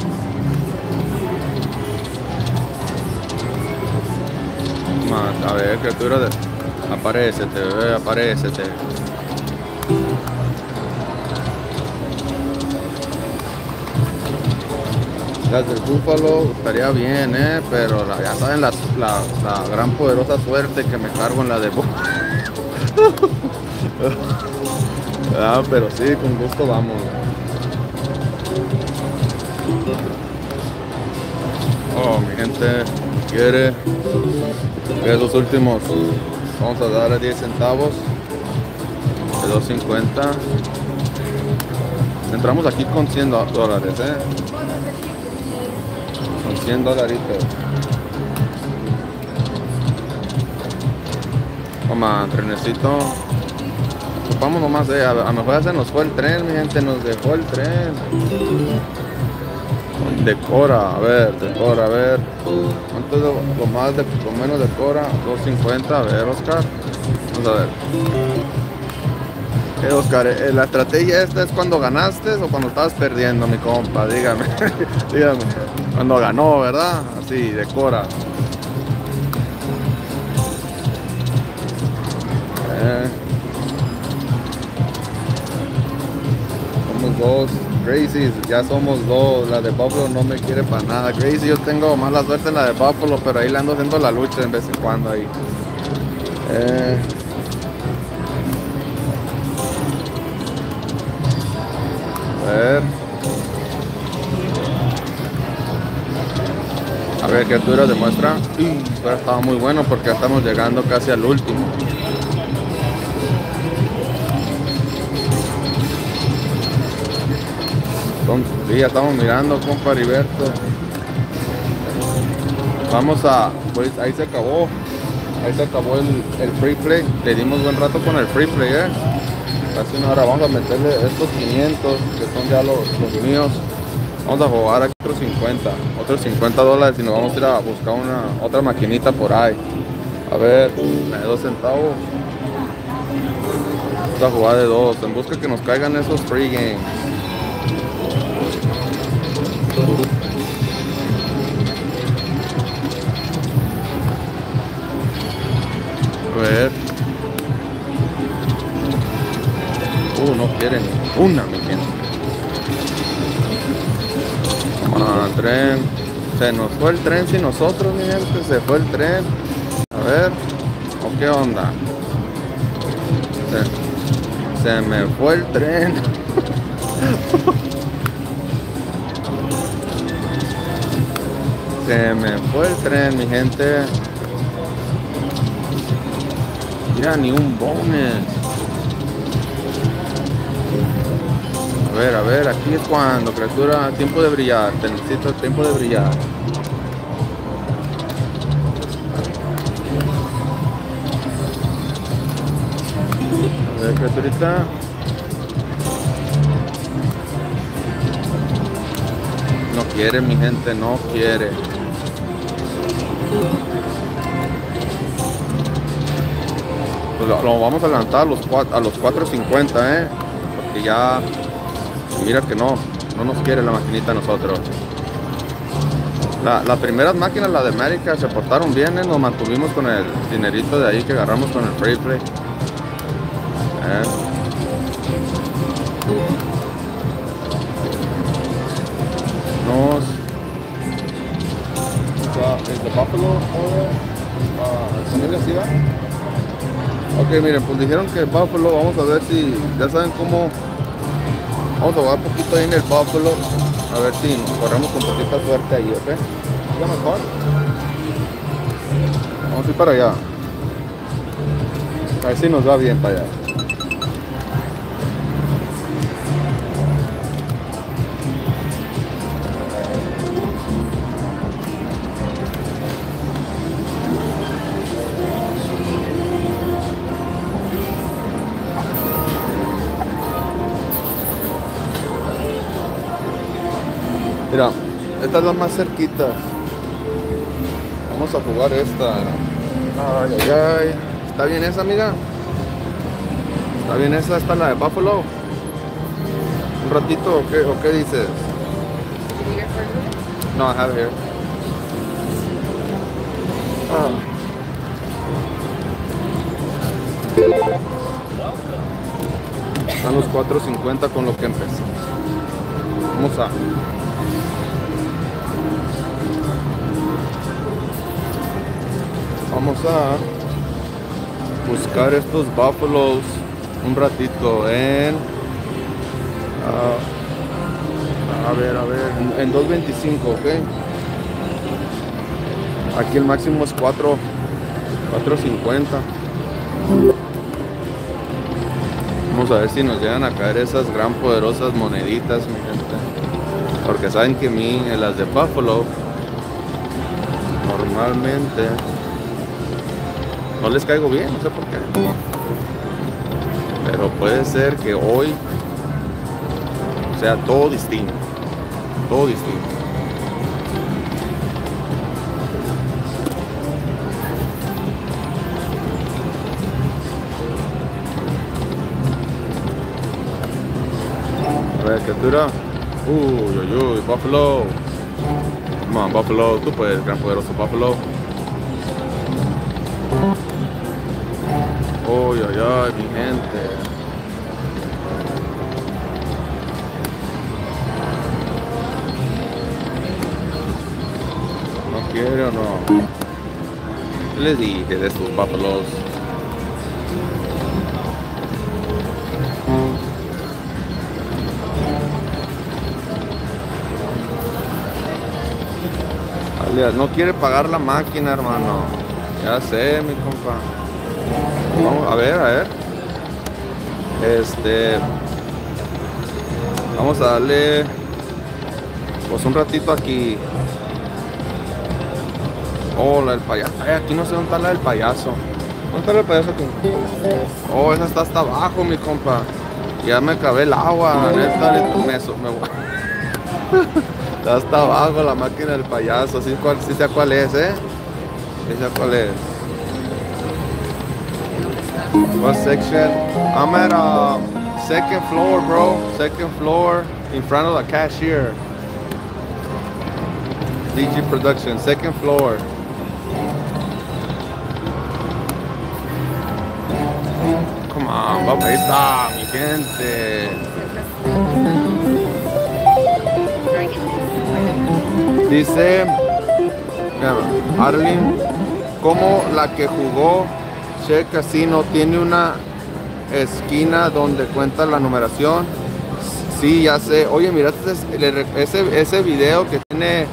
A ver, criatura, aparécete, bebé, aparécete. Las del Búfalo estaría bien, pero ya saben la gran poderosa suerte que me cargo en la de Búfalo. Ah, pero sí, con gusto vamos. Oh, mi gente quiere esos últimos. Vamos a darle 10 centavos de 2.50. Entramos aquí con $100, con $100. Toma, trenecito. Ocupamos nomás, a lo mejor ya se nos fue el tren, mi gente, nos dejó el tren. Decora, a ver. ¿Cuánto es lo menos decora? 2.50, a ver, Oscar. Vamos a ver. Oscar, la estrategia esta es cuando ganaste o cuando estabas perdiendo, mi compa, dígame. Dígame. Cuando ganó, ¿verdad? Así, decora. Somos dos. Gracie, ya somos dos. La de Buffalo no me quiere para nada. Gracie, yo tengo mala suerte en la de Buffalo, pero ahí le ando haciendo la lucha en vez en cuando ahí. A ver, criatura demuestra. Pero estaba muy bueno porque ya estamos llegando casi al último. Sí, ya estamos mirando, compa Heriberto. Vamos a... Pues ahí se acabó. Ahí se acabó el free play. Le dimos buen rato con el free play, Casi una hora. Vamos a meterle estos 500 que son ya los míos. Vamos a jugar aquí otros $50 y nos vamos a ir a buscar otra maquinita por ahí. A ver, me da 2 centavos. Vamos a jugar de 2 en busca que nos caigan esos free games. A ver. No quieren una, mi gente. Tren. Se nos fue el tren sin nosotros, mi gente. Se fue el tren. A ver. ¿O qué onda? Se me fue el tren. Se me fue el tren, mi gente. Mira, ni un bonus. A ver, aquí es cuando, criatura, tiempo de brillar, te necesito tiempo de brillar. A ver, criaturita. No quiere, mi gente, no quiere. Pues lo vamos a levantar a los 4.50, porque ya... Mira que no nos quiere la maquinita a nosotros. Las primeras máquinas, la de América, se portaron bien, nos mantuvimos con el dinerito de ahí que agarramos con el free play. ¿Es de Buffalo o familia Siva? Ok, miren, pues dijeron que Buffalo, vamos a ver si ya saben cómo. Vamos a jugar un poquito ahí en el Buffalo, a ver si corremos con poquita suerte ahí, ¿ok? ¿Ya mejor? Vamos a ir para allá. A ver si nos va bien para allá. Mira, esta es la más cerquita. Vamos a jugar esta. Ay, ay, ay. ¿Está bien esa, amiga? ¿Está bien esa? ¿Está la de Buffalo? ¿Un ratito o qué dices? No, I have it here. Están los 4.50 con lo que empezamos. Vamos a... Vamos a buscar estos búfalos un ratito en a ver, en 2.25, ok. Aquí el máximo es 4.50. Vamos a ver si nos llegan a caer esas gran poderosas moneditas, mi gente. Porque saben que a mí en las de Buffalo normalmente no les caigo bien, no sé por qué. Pero puede ser que hoy sea todo distinto. Todo distinto. A ver, criatura. Uy, Buffalo. Come on, Buffalo. Tú puedes, gran poderoso Buffalo. Uy, mi gente. ¿No quiere o no? ¿Qué les dije de estos Buffalos? No quiere pagar la máquina, hermano. Ya sé, mi compa. Vamos a ver. Vamos a darle pues un ratito aquí. Oh, la del payaso. Ay, aquí no sé dónde está la del payaso. ¿Dónde está la del payaso aquí? Oh, esa está hasta abajo, mi compa. Ya me acabé el agua, neta, me voy. Está hasta abajo la máquina del payaso. Sí sé cuál es, ¿eh? Sí sé cuál es. What section? I'm at second floor, bro. Second floor in front of the cashier. DG Production, second floor. Come on, vamos, ahí está, mi gente. Dice Arlene, como la que jugó Shell Casino tiene una esquina donde cuenta la numeración. Sí, ya sé. Oye, mira ese video que tiene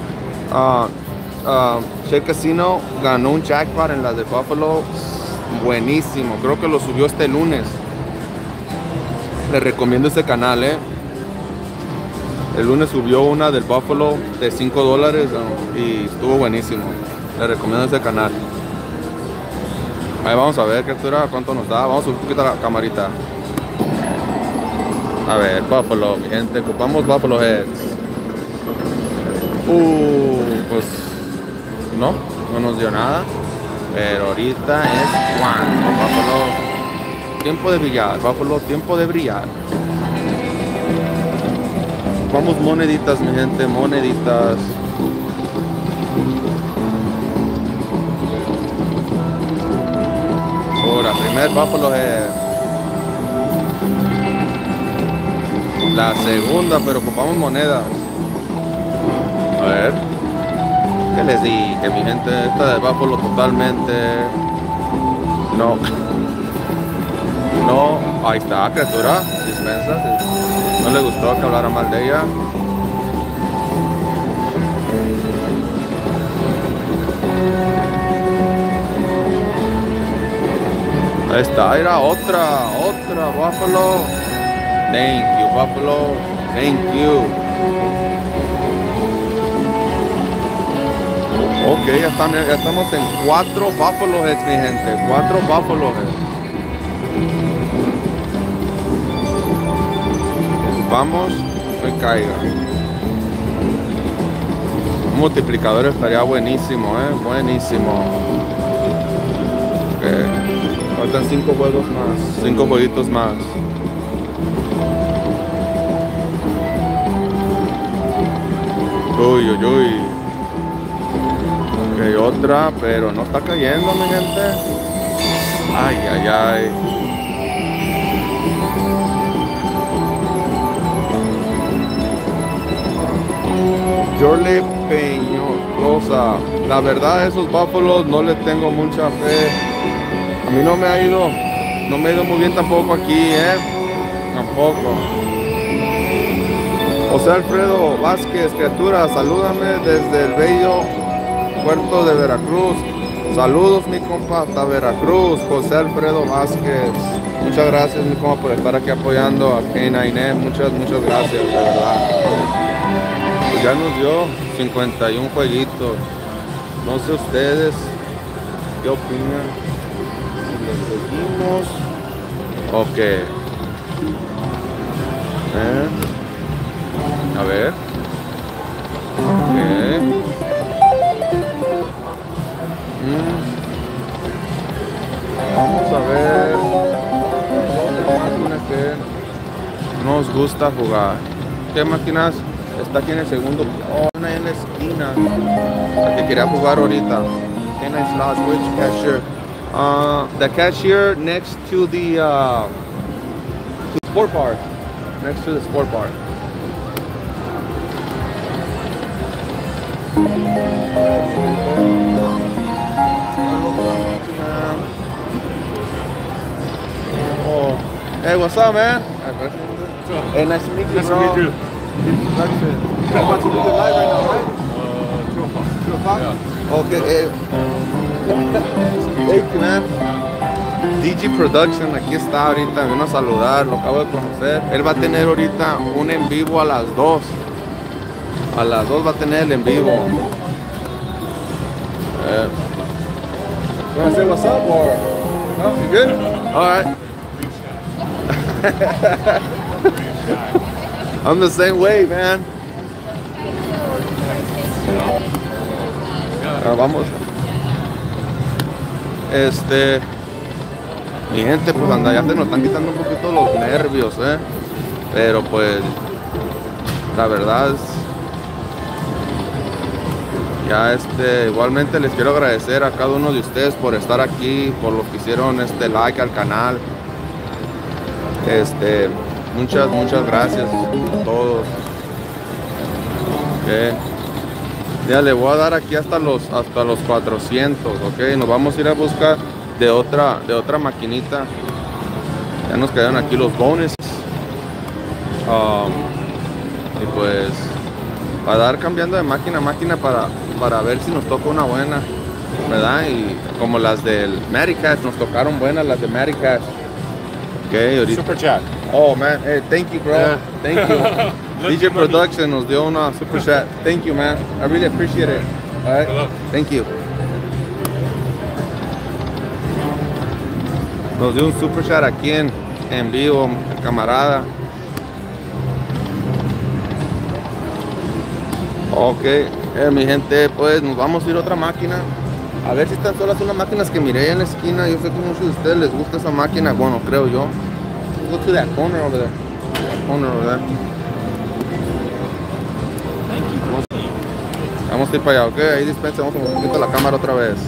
Shell Casino, ganó un jackpot en la de Buffalo. Buenísimo, creo que lo subió este lunes. Les recomiendo ese canal, El lunes subió una del Buffalo de $5 y estuvo buenísimo. Les recomiendo ese canal. Ahí vamos a ver, criatura, cuánto nos da. Vamos a subir un poquito la camarita. A ver, Buffalo, mi gente, ocupamos Buffalo Heads. Pues no nos dio nada. Pero ahorita es cuando Buffalo. Tiempo de brillar, Buffalo, tiempo de brillar. Vamos moneditas, mi gente, moneditas. Ahora, primer Buffalo Head. La segunda, pero ocupamos monedas. A ver. ¿Qué les dije, mi gente? Esta de Buffalo totalmente. No, ahí está, criatura. Dispensa. No le gustó que hablara mal de ella. Ahí está, era otra Buffalo. Thank you, Buffalo. Thank you. Ok, ya estamos en 4 Buffalo Heads, mi gente. 4 Buffalo Heads. Vamos, me caiga. Un multiplicador estaría buenísimo, buenísimo. Okay. Faltan 5 juegos más, 5 jueguitos más. Uy. Ok, otra, pero no está cayendo, mi gente. Ay. Jorle Peñol. Rosa. La verdad, esos Búfalos no les tengo mucha fe. A mí no me ha ido muy bien tampoco aquí, tampoco. José Alfredo Vázquez, criatura, salúdame desde el bello puerto de Veracruz. Saludos, mi compa, hasta Veracruz, José Alfredo Vázquez. Muchas gracias, mi compa, por estar aquí apoyando a K9N. Muchas gracias, de verdad. Pues ya nos dio 51 jueguitos. No sé ustedes qué opinan. ¿Le seguimos? Ok. A ver. Ok. Vamos a ver. Máquinas que nos gusta jugar. ¿Qué máquinas? Está aquí en el segundo. Oh, una en la esquina. La que quería jugar ahorita. K9 slots. Which cashier? The cashier next to the sport bar. Next to the sport bar. Oh. Hey, what's up, man? Hey, nice to meet you, bro. Nice to meet you. You're about to do the live right now, right? 2 o'clock? Yeah. Okay. Thank you, man. DG Production, aquí está ahorita, vino a saludar, lo acabo de conocer. Él va a tener ahorita un en vivo a las 2. A las 2 va a tener el en vivo. You wanna say what's up or no? You good? Alright. I'm the same way, man. Vamos. Mi gente, pues anda, ya se nos están quitando un poquito los nervios, pero pues la verdad es, ya igualmente les quiero agradecer a cada uno de ustedes por estar aquí, por lo que hicieron like al canal. Muchas gracias a todos. Ya le voy a dar aquí hasta los 400, ok. Nos vamos a ir a buscar de otra maquinita. Ya nos quedaron aquí los bonuses. Y pues a dar cambiando de máquina a máquina para ver si nos toca una buena, ¿verdad? Y como las del Maricash, nos tocaron buenas las de Maricash. Okay, ahorita. Super chat. Oh man, hey, thank you, bro. Yeah. Thank you. DJ Production nos dio una super chat. Thank you, man. I really appreciate it. All right. Thank you. Nos dio un super chat aquí en vivo, camarada. Ok, mi gente, pues nos vamos a ir a otra máquina. A ver si están todas las máquinas que miré en la esquina. Yo sé que muchos de ustedes les gusta esa máquina. Bueno, creo yo. Go to that corner over there. Corner over there. Vamos a ir para allá, ok. Ahí dispensa, vamos a mover un poquito la cámara otra vez.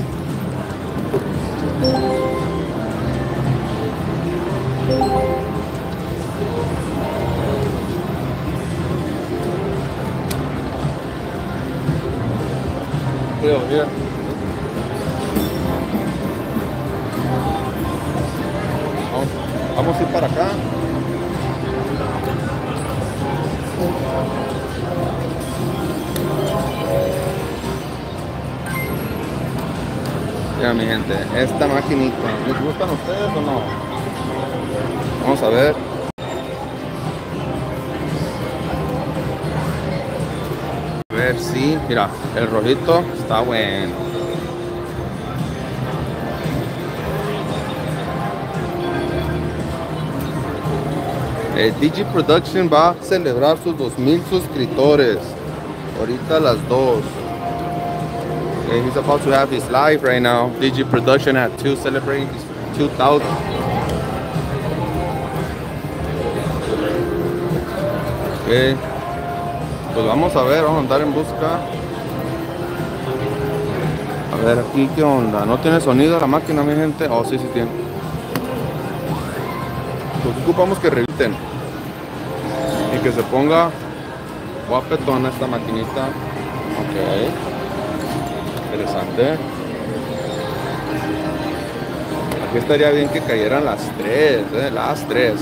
Mira. Vamos a ir para acá. Ya, mi gente, esta maquinita, ¿les gustan a ustedes o no? Vamos a ver. A ver si, mira, el rojito está bueno. DG Production va a celebrar sus 2000 suscriptores. Ahorita a las 2. Okay, he's about to have his live right now. DG Production at 2 celebrating 2000. Okay. Pues vamos a ver, vamos a andar en busca. A ver aquí qué onda. ¿No tiene sonido la máquina, mi gente? Oh, sí tiene. Pues ocupamos que reviten y que se ponga guapetona esta maquinita. Ok. Interesante. Aquí estaría bien que cayeran las 3, las 3.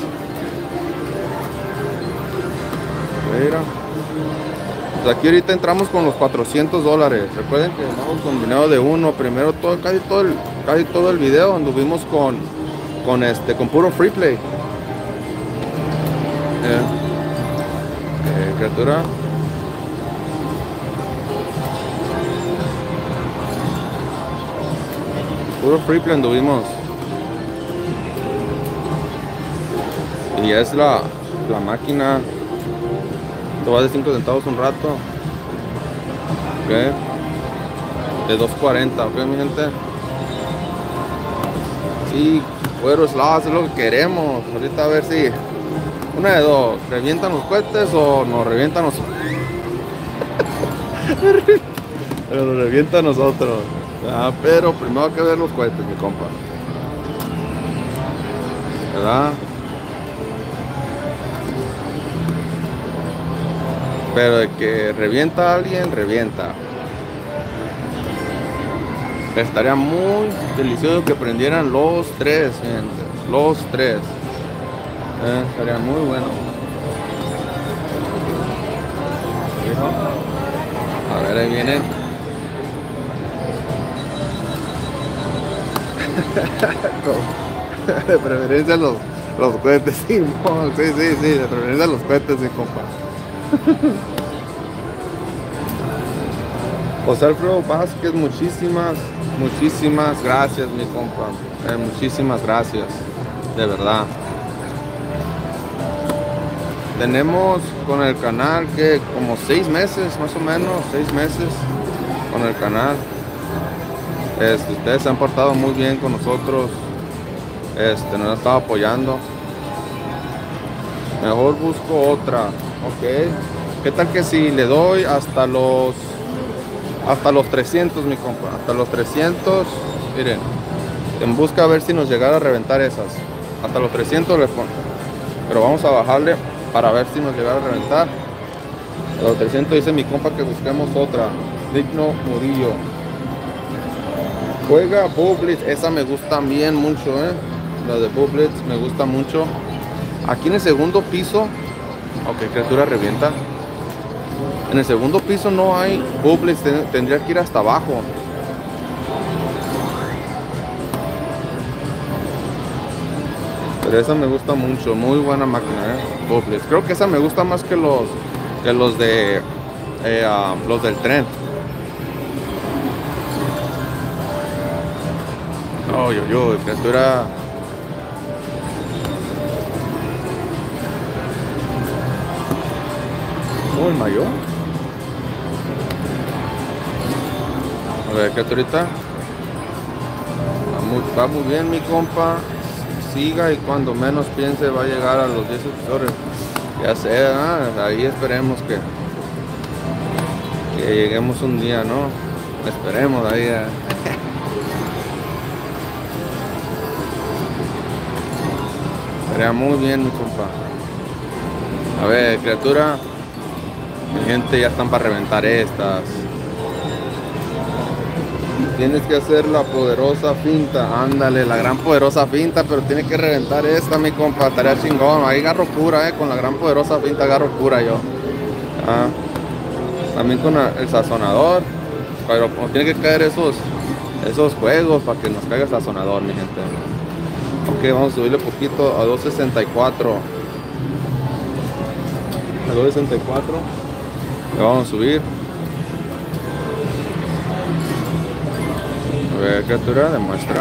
Mira. Pues aquí ahorita entramos con los $400. Recuerden que vamos con dinero de uno. Primero casi todo el video anduvimos con puro free play. Criatura. Puro free play anduvimos. Y es la máquina. Te va de 5 centavos un rato. Ok. De 2.40, ok, mi gente. Sí, cuero slots es lo que queremos. Ahorita a ver si una de dos, revientan los cohetes o nos revientan nosotros. Pero nos revienta a nosotros. Pero primero hay que ver los cohetes, mi compa. ¿Verdad? Pero de que revienta a alguien, revienta. Estaría muy delicioso que prendieran los 3, gente. Los 3. Estaría muy bueno. A ver, ahí vienen. De preferencia los cohetes, sí, no, sí, de preferencia los cohetes, mi compa. José Alfredo Vázquez, muchísimas gracias, mi compa. Muchísimas gracias, de verdad. Tenemos con el canal que como 6 meses, más o menos, 6 meses con el canal. Ustedes se han portado muy bien con nosotros. Nos han estado apoyando. Mejor busco otra. Ok. ¿Qué tal que si le doy hasta los 300, mi compa? Hasta los 300. Miren. En busca a ver si nos llegara a reventar esas. Hasta los 300 le pongo. Pero vamos a bajarle para ver si nos llegara a reventar. A los 300 dice mi compa que busquemos otra. Digno Murillo. Juega Bublitz, esa me gusta bien mucho, la de Bublitz me gusta mucho. Aquí en el segundo piso, ok, criatura revienta. En el segundo piso no hay Bublitz, tendría que ir hasta abajo. Pero esa me gusta mucho, muy buena máquina, Bublitz. Creo que esa me gusta más que los del tren. Criatura. ¿Cómo el mayor? A ver, criaturita. Va muy bien, mi compa. Siga y cuando menos piense va a llegar a los 10 suscriptores. Ya sé, ahí esperemos que lleguemos un día, ¿no? Esperemos ahí. Estaría muy bien, mi compa. A ver, criatura. Mi gente ya están para reventar estas. Tienes que hacer la poderosa finta. Ándale, la gran poderosa finta. Pero tiene que reventar esta, mi compa. Estaría chingón. Ahí agarro cura, con la gran poderosa finta agarro cura yo. También con el sazonador. Pero tiene que caer esos juegos para que nos caiga el sazonador, mi gente. Ok, vamos a subirle poquito a 264. A 264. Le vamos a subir. A ver, criatura, demuestra.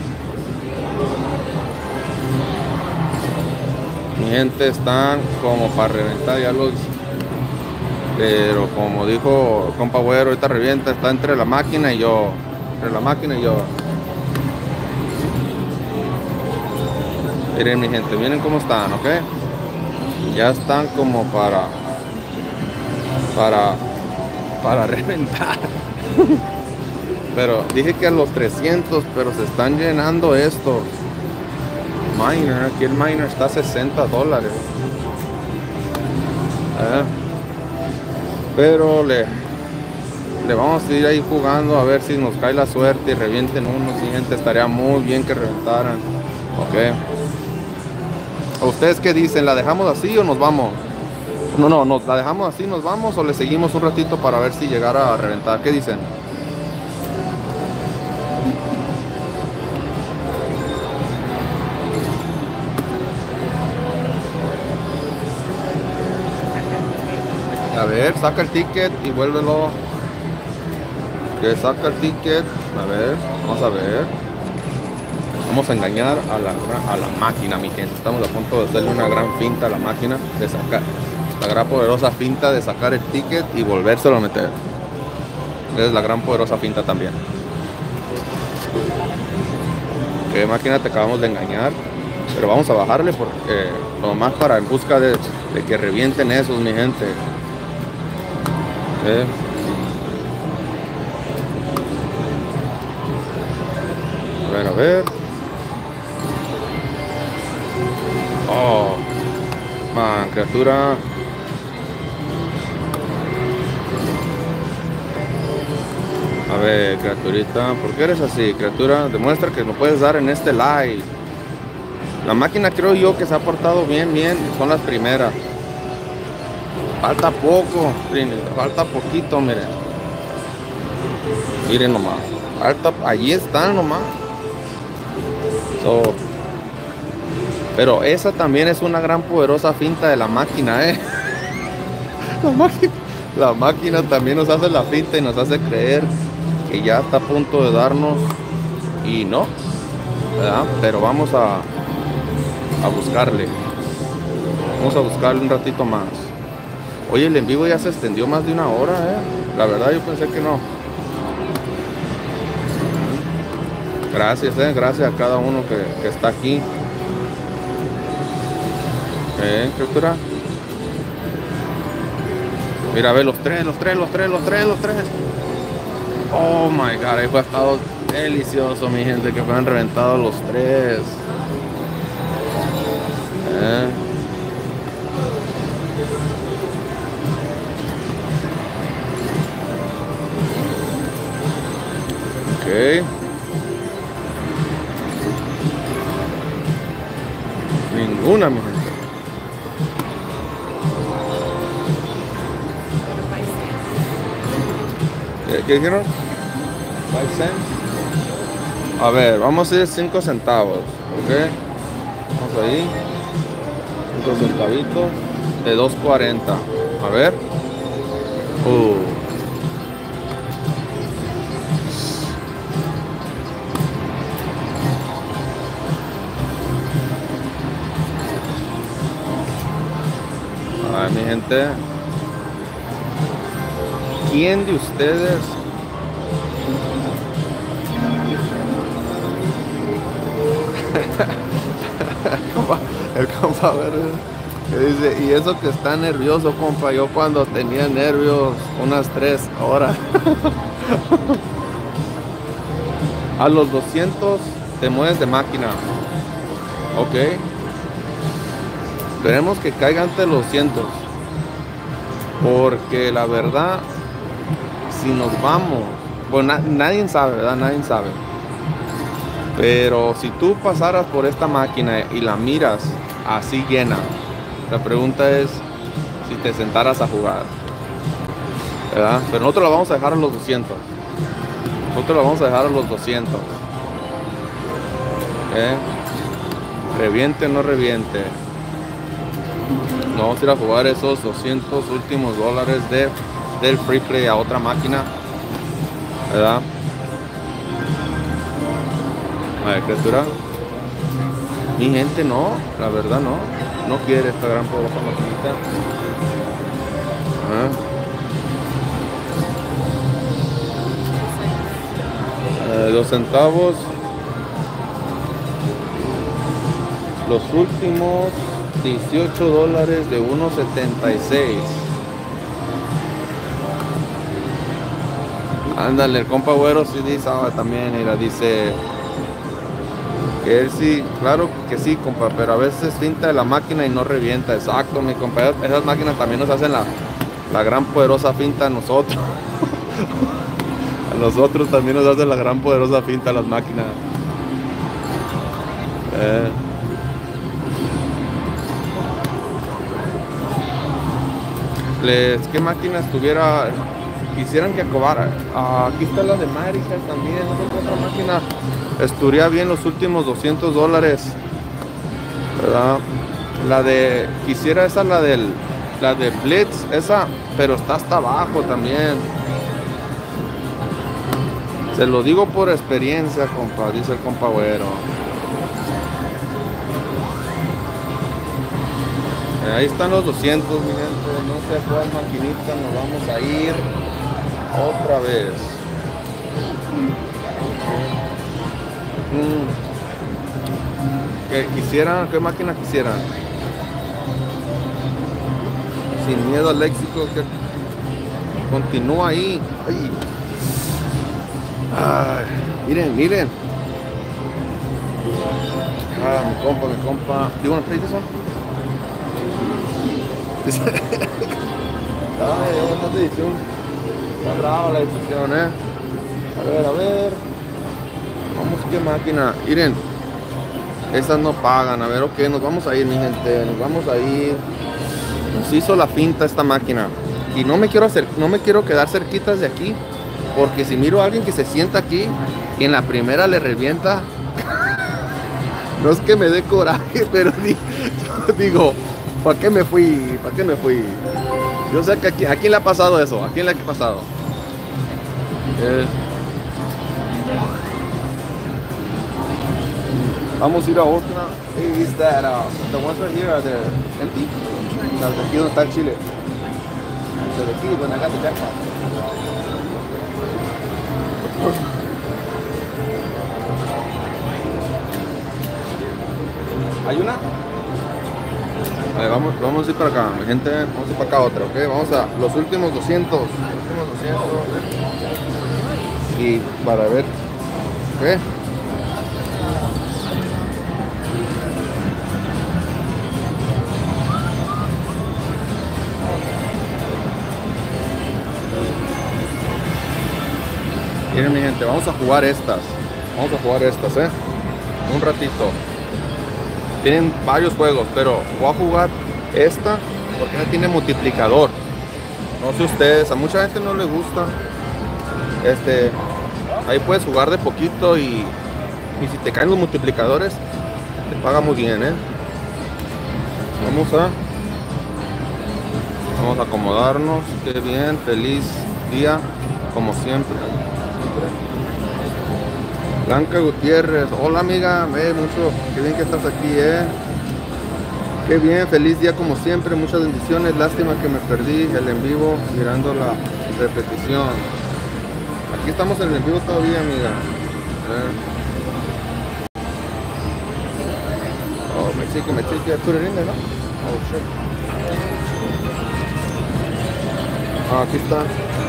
Mi gente están como para reventar ya los. Pero como dijo compa güero, ahorita revienta, está entre la máquina y yo. Entre la máquina y yo. Miren, mi gente, miren cómo están, ¿ok? Ya están como para reventar. Pero dije que a los 300, pero se están llenando estos. Miner, aquí el miner está a $60. Pero le vamos a ir ahí jugando a ver si nos cae la suerte y revienten unos, mi gente. Estaría muy bien que reventaran. Ok. ¿Ustedes qué dicen? ¿La dejamos así o nos vamos? No, la dejamos así, nos vamos o le seguimos un ratito para ver si llegara a reventar. ¿Qué dicen? A ver, saca el ticket y vuélvelo. Que saca el ticket. A ver, vamos a ver. Vamos a engañar a la máquina, mi gente. Estamos a punto de hacerle una gran finta a la máquina de sacar. La gran poderosa finta de sacar el ticket y volvérselo a meter. Es la gran poderosa finta también. Que máquina, te acabamos de engañar. Pero vamos a bajarle porque nomás para en busca de que revienten esos, mi gente. A ver. Oh, man, criatura. A ver, criaturita, ¿por qué eres así, criatura? Demuestra que no puedes dar en este live. La máquina creo yo que se ha portado bien, son las primeras. Falta poco, falta poquito, miren. Miren nomás. Falta, allí están nomás. Pero esa también es una gran poderosa finta de la máquina, La máquina también nos hace la finta y nos hace creer que ya está a punto de darnos y no, ¿verdad? Pero vamos a buscarle. Vamos a buscarle un ratito más. Oye, el en vivo ya se extendió más de una hora, La verdad yo pensé que no. Gracias, gracias a cada uno que está aquí. Criatura. Mira, a ver, los tres. Oh my god, ahí fue estado delicioso, mi gente, que fueran reventados los tres. Ok. Ninguna, mi gente. ¿Qué dijeron? 5 cents. A ver, vamos a ir 5 centavos. Ok. Vamos ahí. 5 centavitos de 2.40. A ver. Ay, mi gente. ¿Quién de ustedes el compa verde que dice, y eso que está nervioso, compa? Yo cuando tenía nervios unas 3 horas. A los 200 te mueves de máquina. Ok. Esperemos que caiga ante los 200. Porque la verdad, si nos vamos, bueno, nadie sabe, ¿verdad? Nadie sabe. Pero si tú pasaras por esta máquina y la miras así llena, la pregunta es si te sentaras a jugar, ¿verdad? Pero nosotros la vamos a dejar a los 200. Nosotros la vamos a dejar a los 200. Reviente o no reviente. No vamos a ir a jugar esos 200 últimos dólares del free play a otra máquina, ¿verdad? A ver, criatura. Mi gente no, la verdad no quiere esta gran poderosa maquinita. 2 centavos. Los últimos 18 dólares de 1.76. Ándale, el compa güero sí dice también, mira, dice que él sí, claro que sí, compa, pero a veces finta de la máquina y no revienta. Exacto, mi compa, esas máquinas también nos hacen la gran poderosa finta a nosotros. A nosotros también nos hace la gran poderosa finta las máquinas. ¿Qué máquina estuviera? Quisieran que acabara. Aquí está la de Maricas también. No sé qué otra máquina estuviera bien los últimos $200, ¿verdad? La de, quisiera esa, la de Blitz, esa, pero está hasta abajo también. Se lo digo por experiencia, compa, dice el compa güero. Ahí están los 200, mi gente. No sé a cuál maquinita nos vamos a ir otra vez. ¿Qué máquina quisieran? Sin miedo al léxico, que continúa ahí. Ay, miren. Mi compa. Do you want to play this one? Ay, esta edición. Está brava la edición, A ver. Vamos, qué máquina. Miren. Esas no pagan. A ver, ok, nos vamos a ir, mi gente. Nos vamos a ir. Nos hizo la finta esta máquina. Y no me quiero quedar cerquitas de aquí. Porque si miro a alguien que se sienta aquí y en la primera le revienta. No es que me dé coraje, pero digo, ¿para qué me fui? Yo sé que ¿a quién le ha pasado eso? ¿A quién le ha pasado? Vamos a ir a otra. Is that the ones right here are the empty? Las de aquí donde está el chile. Las de aquí, when I got the jackpot. ¿Hay una? Vale, vamos a ir para acá, mi gente. Vamos a ir para acá otra, ¿ok? Vamos a los últimos 200. Y para ver. ¿Ok? Miren, mi gente, vamos a jugar estas, un ratito. Tienen varios juegos, pero voy a jugar esta porque esta tiene multiplicador. No sé ustedes, a mucha gente no le gusta. Ahí puedes jugar de poquito y si te caen los multiplicadores, te paga muy bien, Vamos a acomodarnos. Qué bien, feliz día, como siempre. Blanca Gutiérrez, hola amiga, qué bien que estás aquí, qué bien, feliz día como siempre, muchas bendiciones, lástima que me perdí el en vivo mirando la repetición. Aquí estamos en el en vivo todavía, amiga. Oh, Mexico, I put it in there, ¿no? Oh, shit. Aquí está.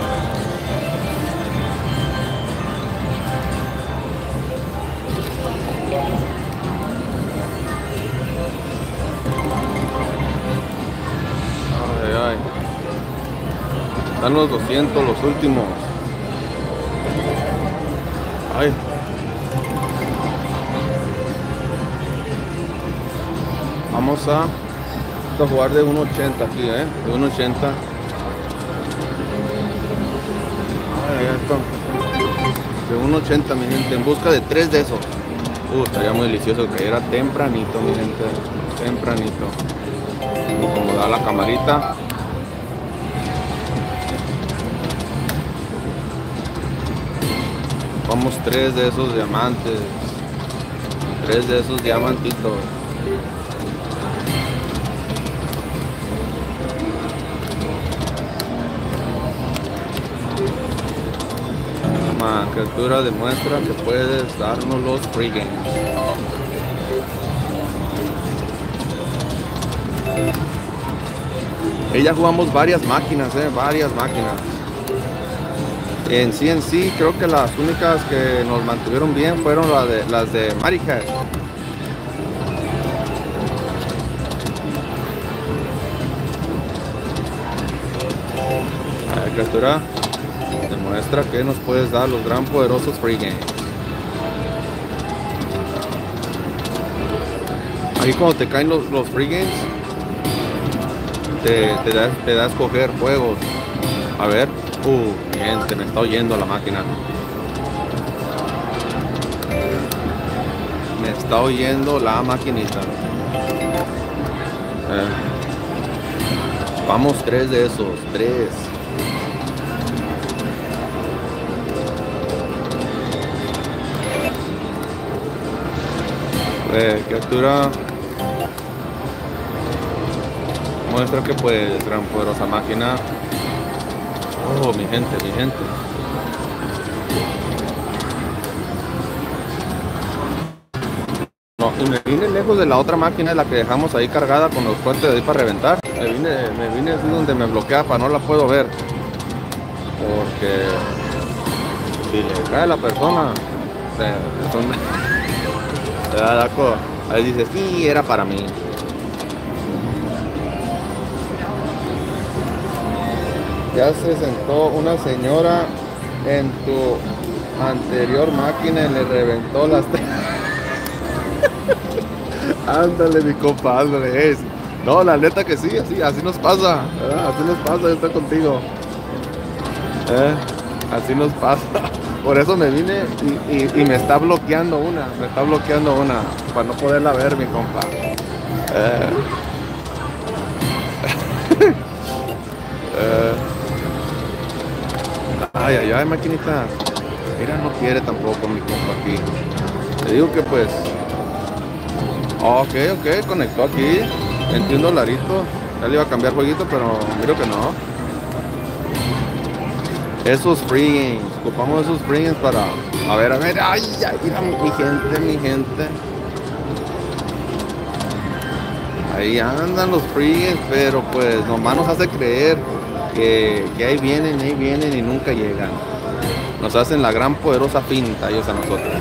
Ay. Están los 200, los últimos. Ay. Vamos a jugar de 1.80 aquí, de 1.80. De 1.80, mi gente, en busca de 3 de esos. Estaría muy delicioso que era tempranito, mi gente, tempranito. Acomodar la camarita. Vamos 3 de esos diamantes. 3 de esos diamantitos. Criatura demuestra que puedes darnos los free games. Ya jugamos varias máquinas, varias máquinas. En CNC creo que las únicas que nos mantuvieron bien fueron las de Maricas. Criatura Demuestra que nos puedes dar los gran poderosos free games. Ahí cuando te caen los free games, te da a escoger juegos. A ver, bien, se me está oyendo la máquina. Me está oyendo la maquinita. Vamos, 3 de esos, 3. Criatura. Muestra que pues, gran poderosa máquina. Oh, mi gente, mi gente. No, y me vine lejos de la otra máquina, la que dejamos ahí cargada con los puentes de ahí para reventar. Me vine así donde me bloquea, para no la puedo ver. Porque si le cae a la persona, te da la cosa. Ahí dice, sí, era para mí. Ya se sentó una señora en tu anterior máquina y le reventó las Ándale, mi compa, ándale. No, la neta que sí, así nos pasa, ¿verdad? Así nos pasa, yo estoy contigo. Así nos pasa. Por eso me vine y me está bloqueando una, para no poderla ver, mi compa. Ay, maquinita. Mira, no quiere tampoco mi compa aquí. Te digo que pues... Ok, conectó aquí. $21. Ya le iba a cambiar jueguito, pero miro que no. Esos free games. Ocupamos esos free games para... A ver. Ay, mira mi gente. Ahí andan los free games, pero pues nomás nos hace creer que ahí vienen y nunca llegan. Nos hacen la gran poderosa finta ellos a nosotros.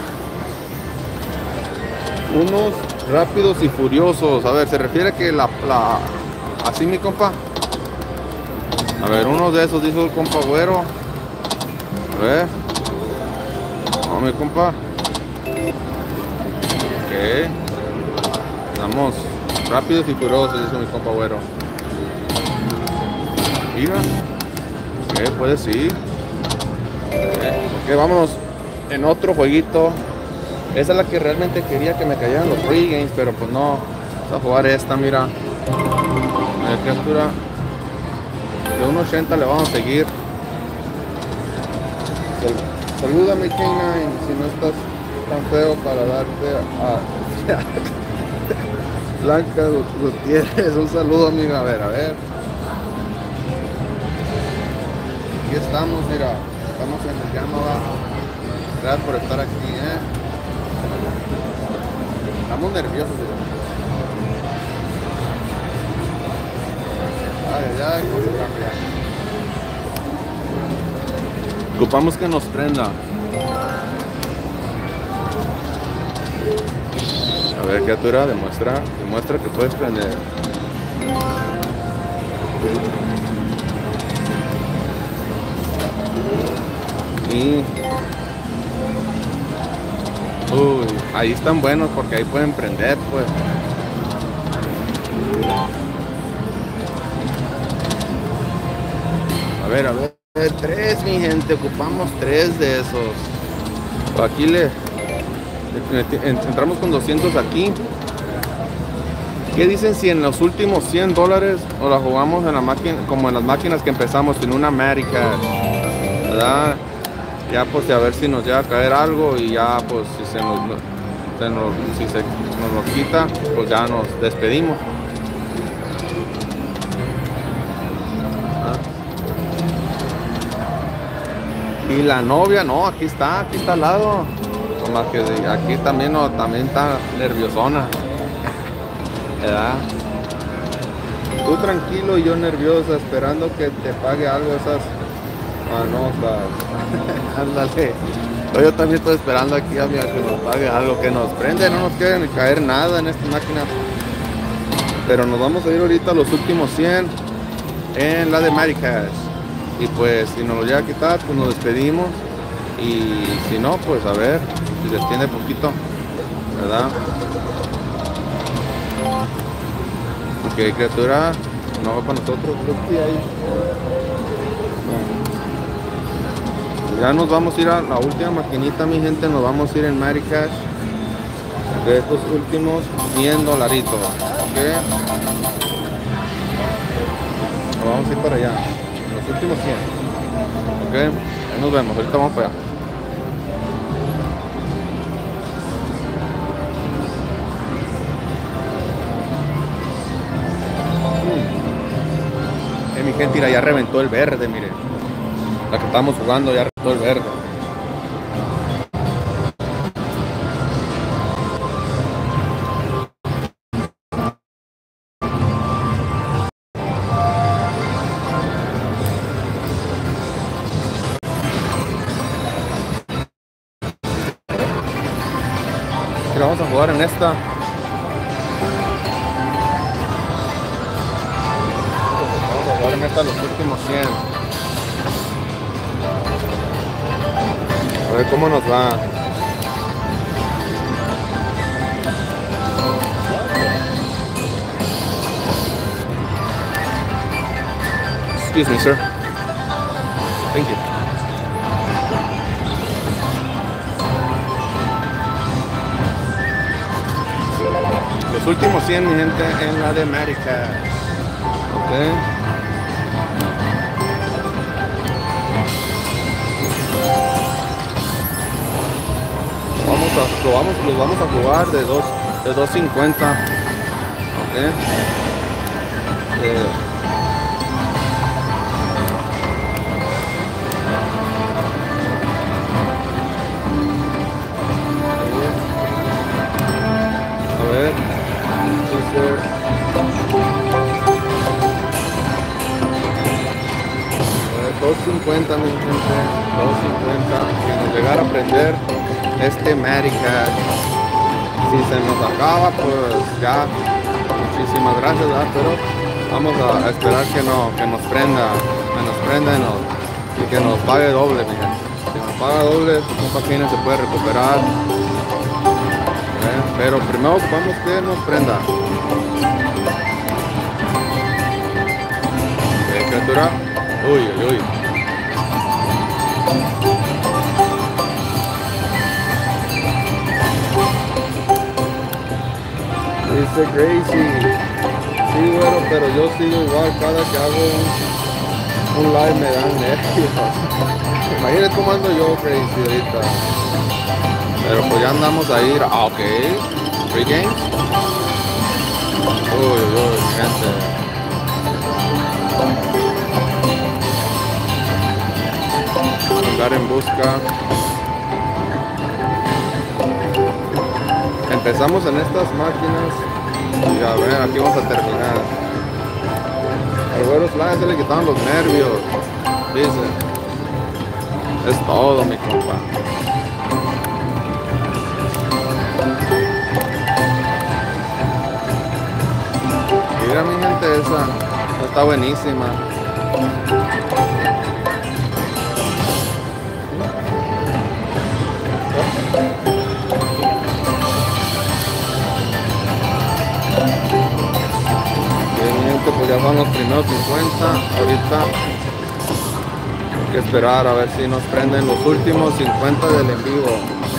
Unos rápidos y furiosos. A ver, se refiere que así, mi compa. A ver, uno de esos dijo el compa güero. A ver. No, mi compa. Ok. Vamos. Rápidos y furiosos, dice mi compa güero. Mira. Ok, puede sí. Ok, vámonos en otro jueguito. Esa es la que realmente quería, que me cayeran los free games, pero pues no. Vamos a jugar esta, mira. Criatura. De 1.80 le vamos a seguir. Salúdame, K9, si no estás tan feo para darte a Blanca Gutiérrez. Un saludo, amiga. A ver. Aquí estamos, mira. Estamos en el Yamaha. Gracias por estar aquí, Estamos nerviosos, Ay, ¿cómo se cambia? Ocupamos que nos prenda. A ver, criatura, demuestra que puedes prender. Y... Uy, ahí están buenos porque ahí pueden prender, pues. A ver, 3, mi gente, ocupamos 3 de esos. Aquí entramos con 200 aquí. ¿Qué dicen si en los últimos $100 o la jugamos en la máquina, como en las máquinas que empezamos, en una América, ¿verdad? Ya pues a ver si nos llega a caer algo y ya pues si se nos quita, pues ya nos despedimos. Y la novia, no, aquí está al lado. Más que aquí también está nerviosona, ¿verdad? Tú tranquilo y yo nerviosa, esperando que te pague algo esas manosas. Ándale. Yo también estoy esperando aquí, amiga, que nos pague algo, que nos prende. No nos quiere ni caer nada en esta máquina. Pero nos vamos a ir ahorita a los últimos 100 en la de Maricas. Y pues si nos lo llega a quitar, pues nos despedimos. Y si no, pues a ver si les tiene poquito, ¿verdad? Ok, criatura, no va para nosotros, creo que ahí. Ya nos vamos a ir a la última maquinita, mi gente. Nos vamos a ir en Maricash de estos últimos $100, ¿ok? Nos vamos a ir para allá, los últimos 100, ¿ok? Ahí nos vemos, ahorita vamos para allá. Mi gente, mira, ya reventó el verde, miren. La que estamos jugando ya reventó el verde. Mira, vamos a jugar en esta. Ahora meta los últimos 100. A ver cómo nos va. Excuse me, sir. Thank you. Los últimos 100, mi gente, en la de América. Okay. Los vamos a jugar de 2.50. Okay. A ver, dice 2.50, mi gente, 2.50. Si nos llegara a prender este Maricash, si se nos acaba, pues ya, muchísimas gracias, ¿verdad? Pero vamos a esperar que nos prenda y que nos pague doble, mi gente. Si nos paga doble, esta página se puede recuperar. Pero primero ocupamos que nos prenda. Criatura. Uy, uy, uy. Dice Gracie. Sí, bueno, pero yo sigo igual. Cada que hago un live me dan nervios. Imagínate cómo ando yo, Gracie, ahorita. Pero pues ya andamos a ir. Ah, ok. Free games. Uy, uy, gente. Andar en busca. Empezamos en estas máquinas y a ver, aquí vamos a terminar. Al güero Sly se le quitaron los nervios, dice. Es todo, mi compa. Mira, mi gente, esa está buenísima. Pues ya son los primeros 50. Ahorita hay que esperar a ver si nos prenden los últimos 50 del en vivo.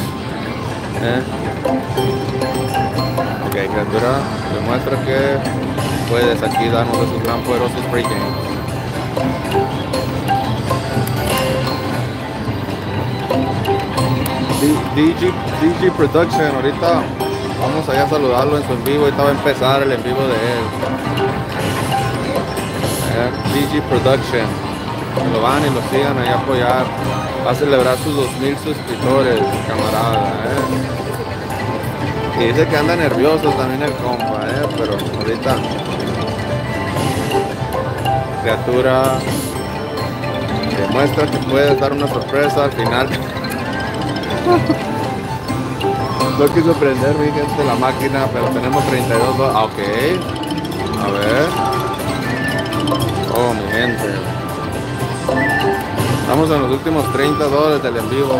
Ok, criatura, demuestra que puedes aquí darnos esos gran poderosos free games. DG Production, ahorita vamos allá a saludarlo en su en vivo. Ahorita va a empezar el en vivo de él. DG Production, que lo van y lo sigan ahí a apoyar. Va a celebrar sus 2000 suscriptores, camarada. Y dice que anda nervioso también el compa, pero ahorita, criatura, demuestra que puedes dar una sorpresa al final. No quiso prender, mi gente, la máquina, pero tenemos 32 dólares. Ah, ok. A ver. Oh, mi gente. los últimos $30 del en vivo.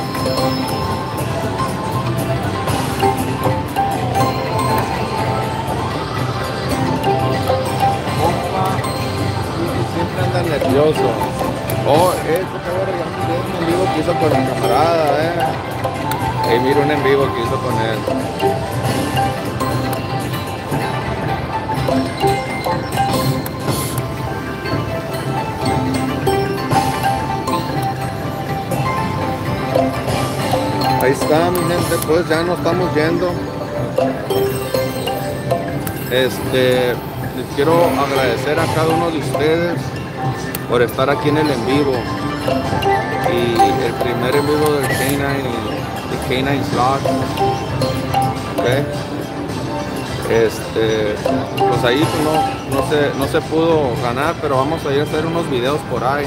Siempre anda nervioso. Oh, que ahora ya miré un en vivo que hizo con el camarada, Y mira un en vivo que hizo con él. Ahí está, mi gente, pues ya nos estamos yendo. Les quiero agradecer a cada uno de ustedes por estar aquí en el en vivo. Y el primer en vivo del K9 Slot. Okay. Pues ahí no se pudo ganar, pero vamos a ir a hacer unos videos por ahí.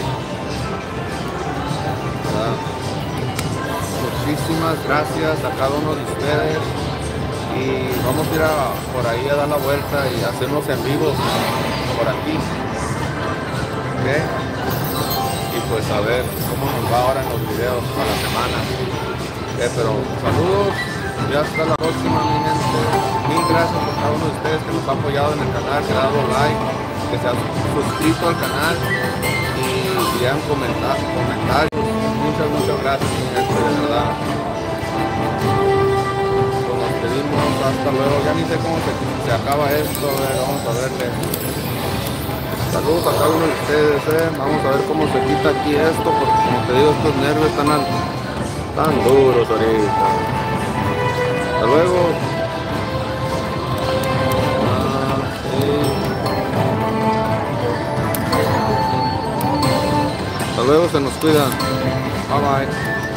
¿Verdad? Muchísimas gracias a cada uno de ustedes. Y vamos a ir por ahí a dar la vuelta y hacernos en vivos por aquí. ¿Okay? Y pues a ver cómo nos va ahora en los videos para la semana. Pero saludos y hasta la próxima, mi gente. Mil gracias por cada uno de ustedes que nos ha apoyado en el canal, que ha dado like, que se ha suscrito al canal y han comentarios. Muchas gracias, mi gente, de verdad. Hasta luego, ya ni sé cómo se acaba esto, vamos a verle. Saludos a cada uno de ustedes, vamos a ver cómo se quita aquí esto, porque como te digo, estos nervios están duros ahorita. Hasta luego. Sí. Hasta luego, se nos cuidan. Bye bye.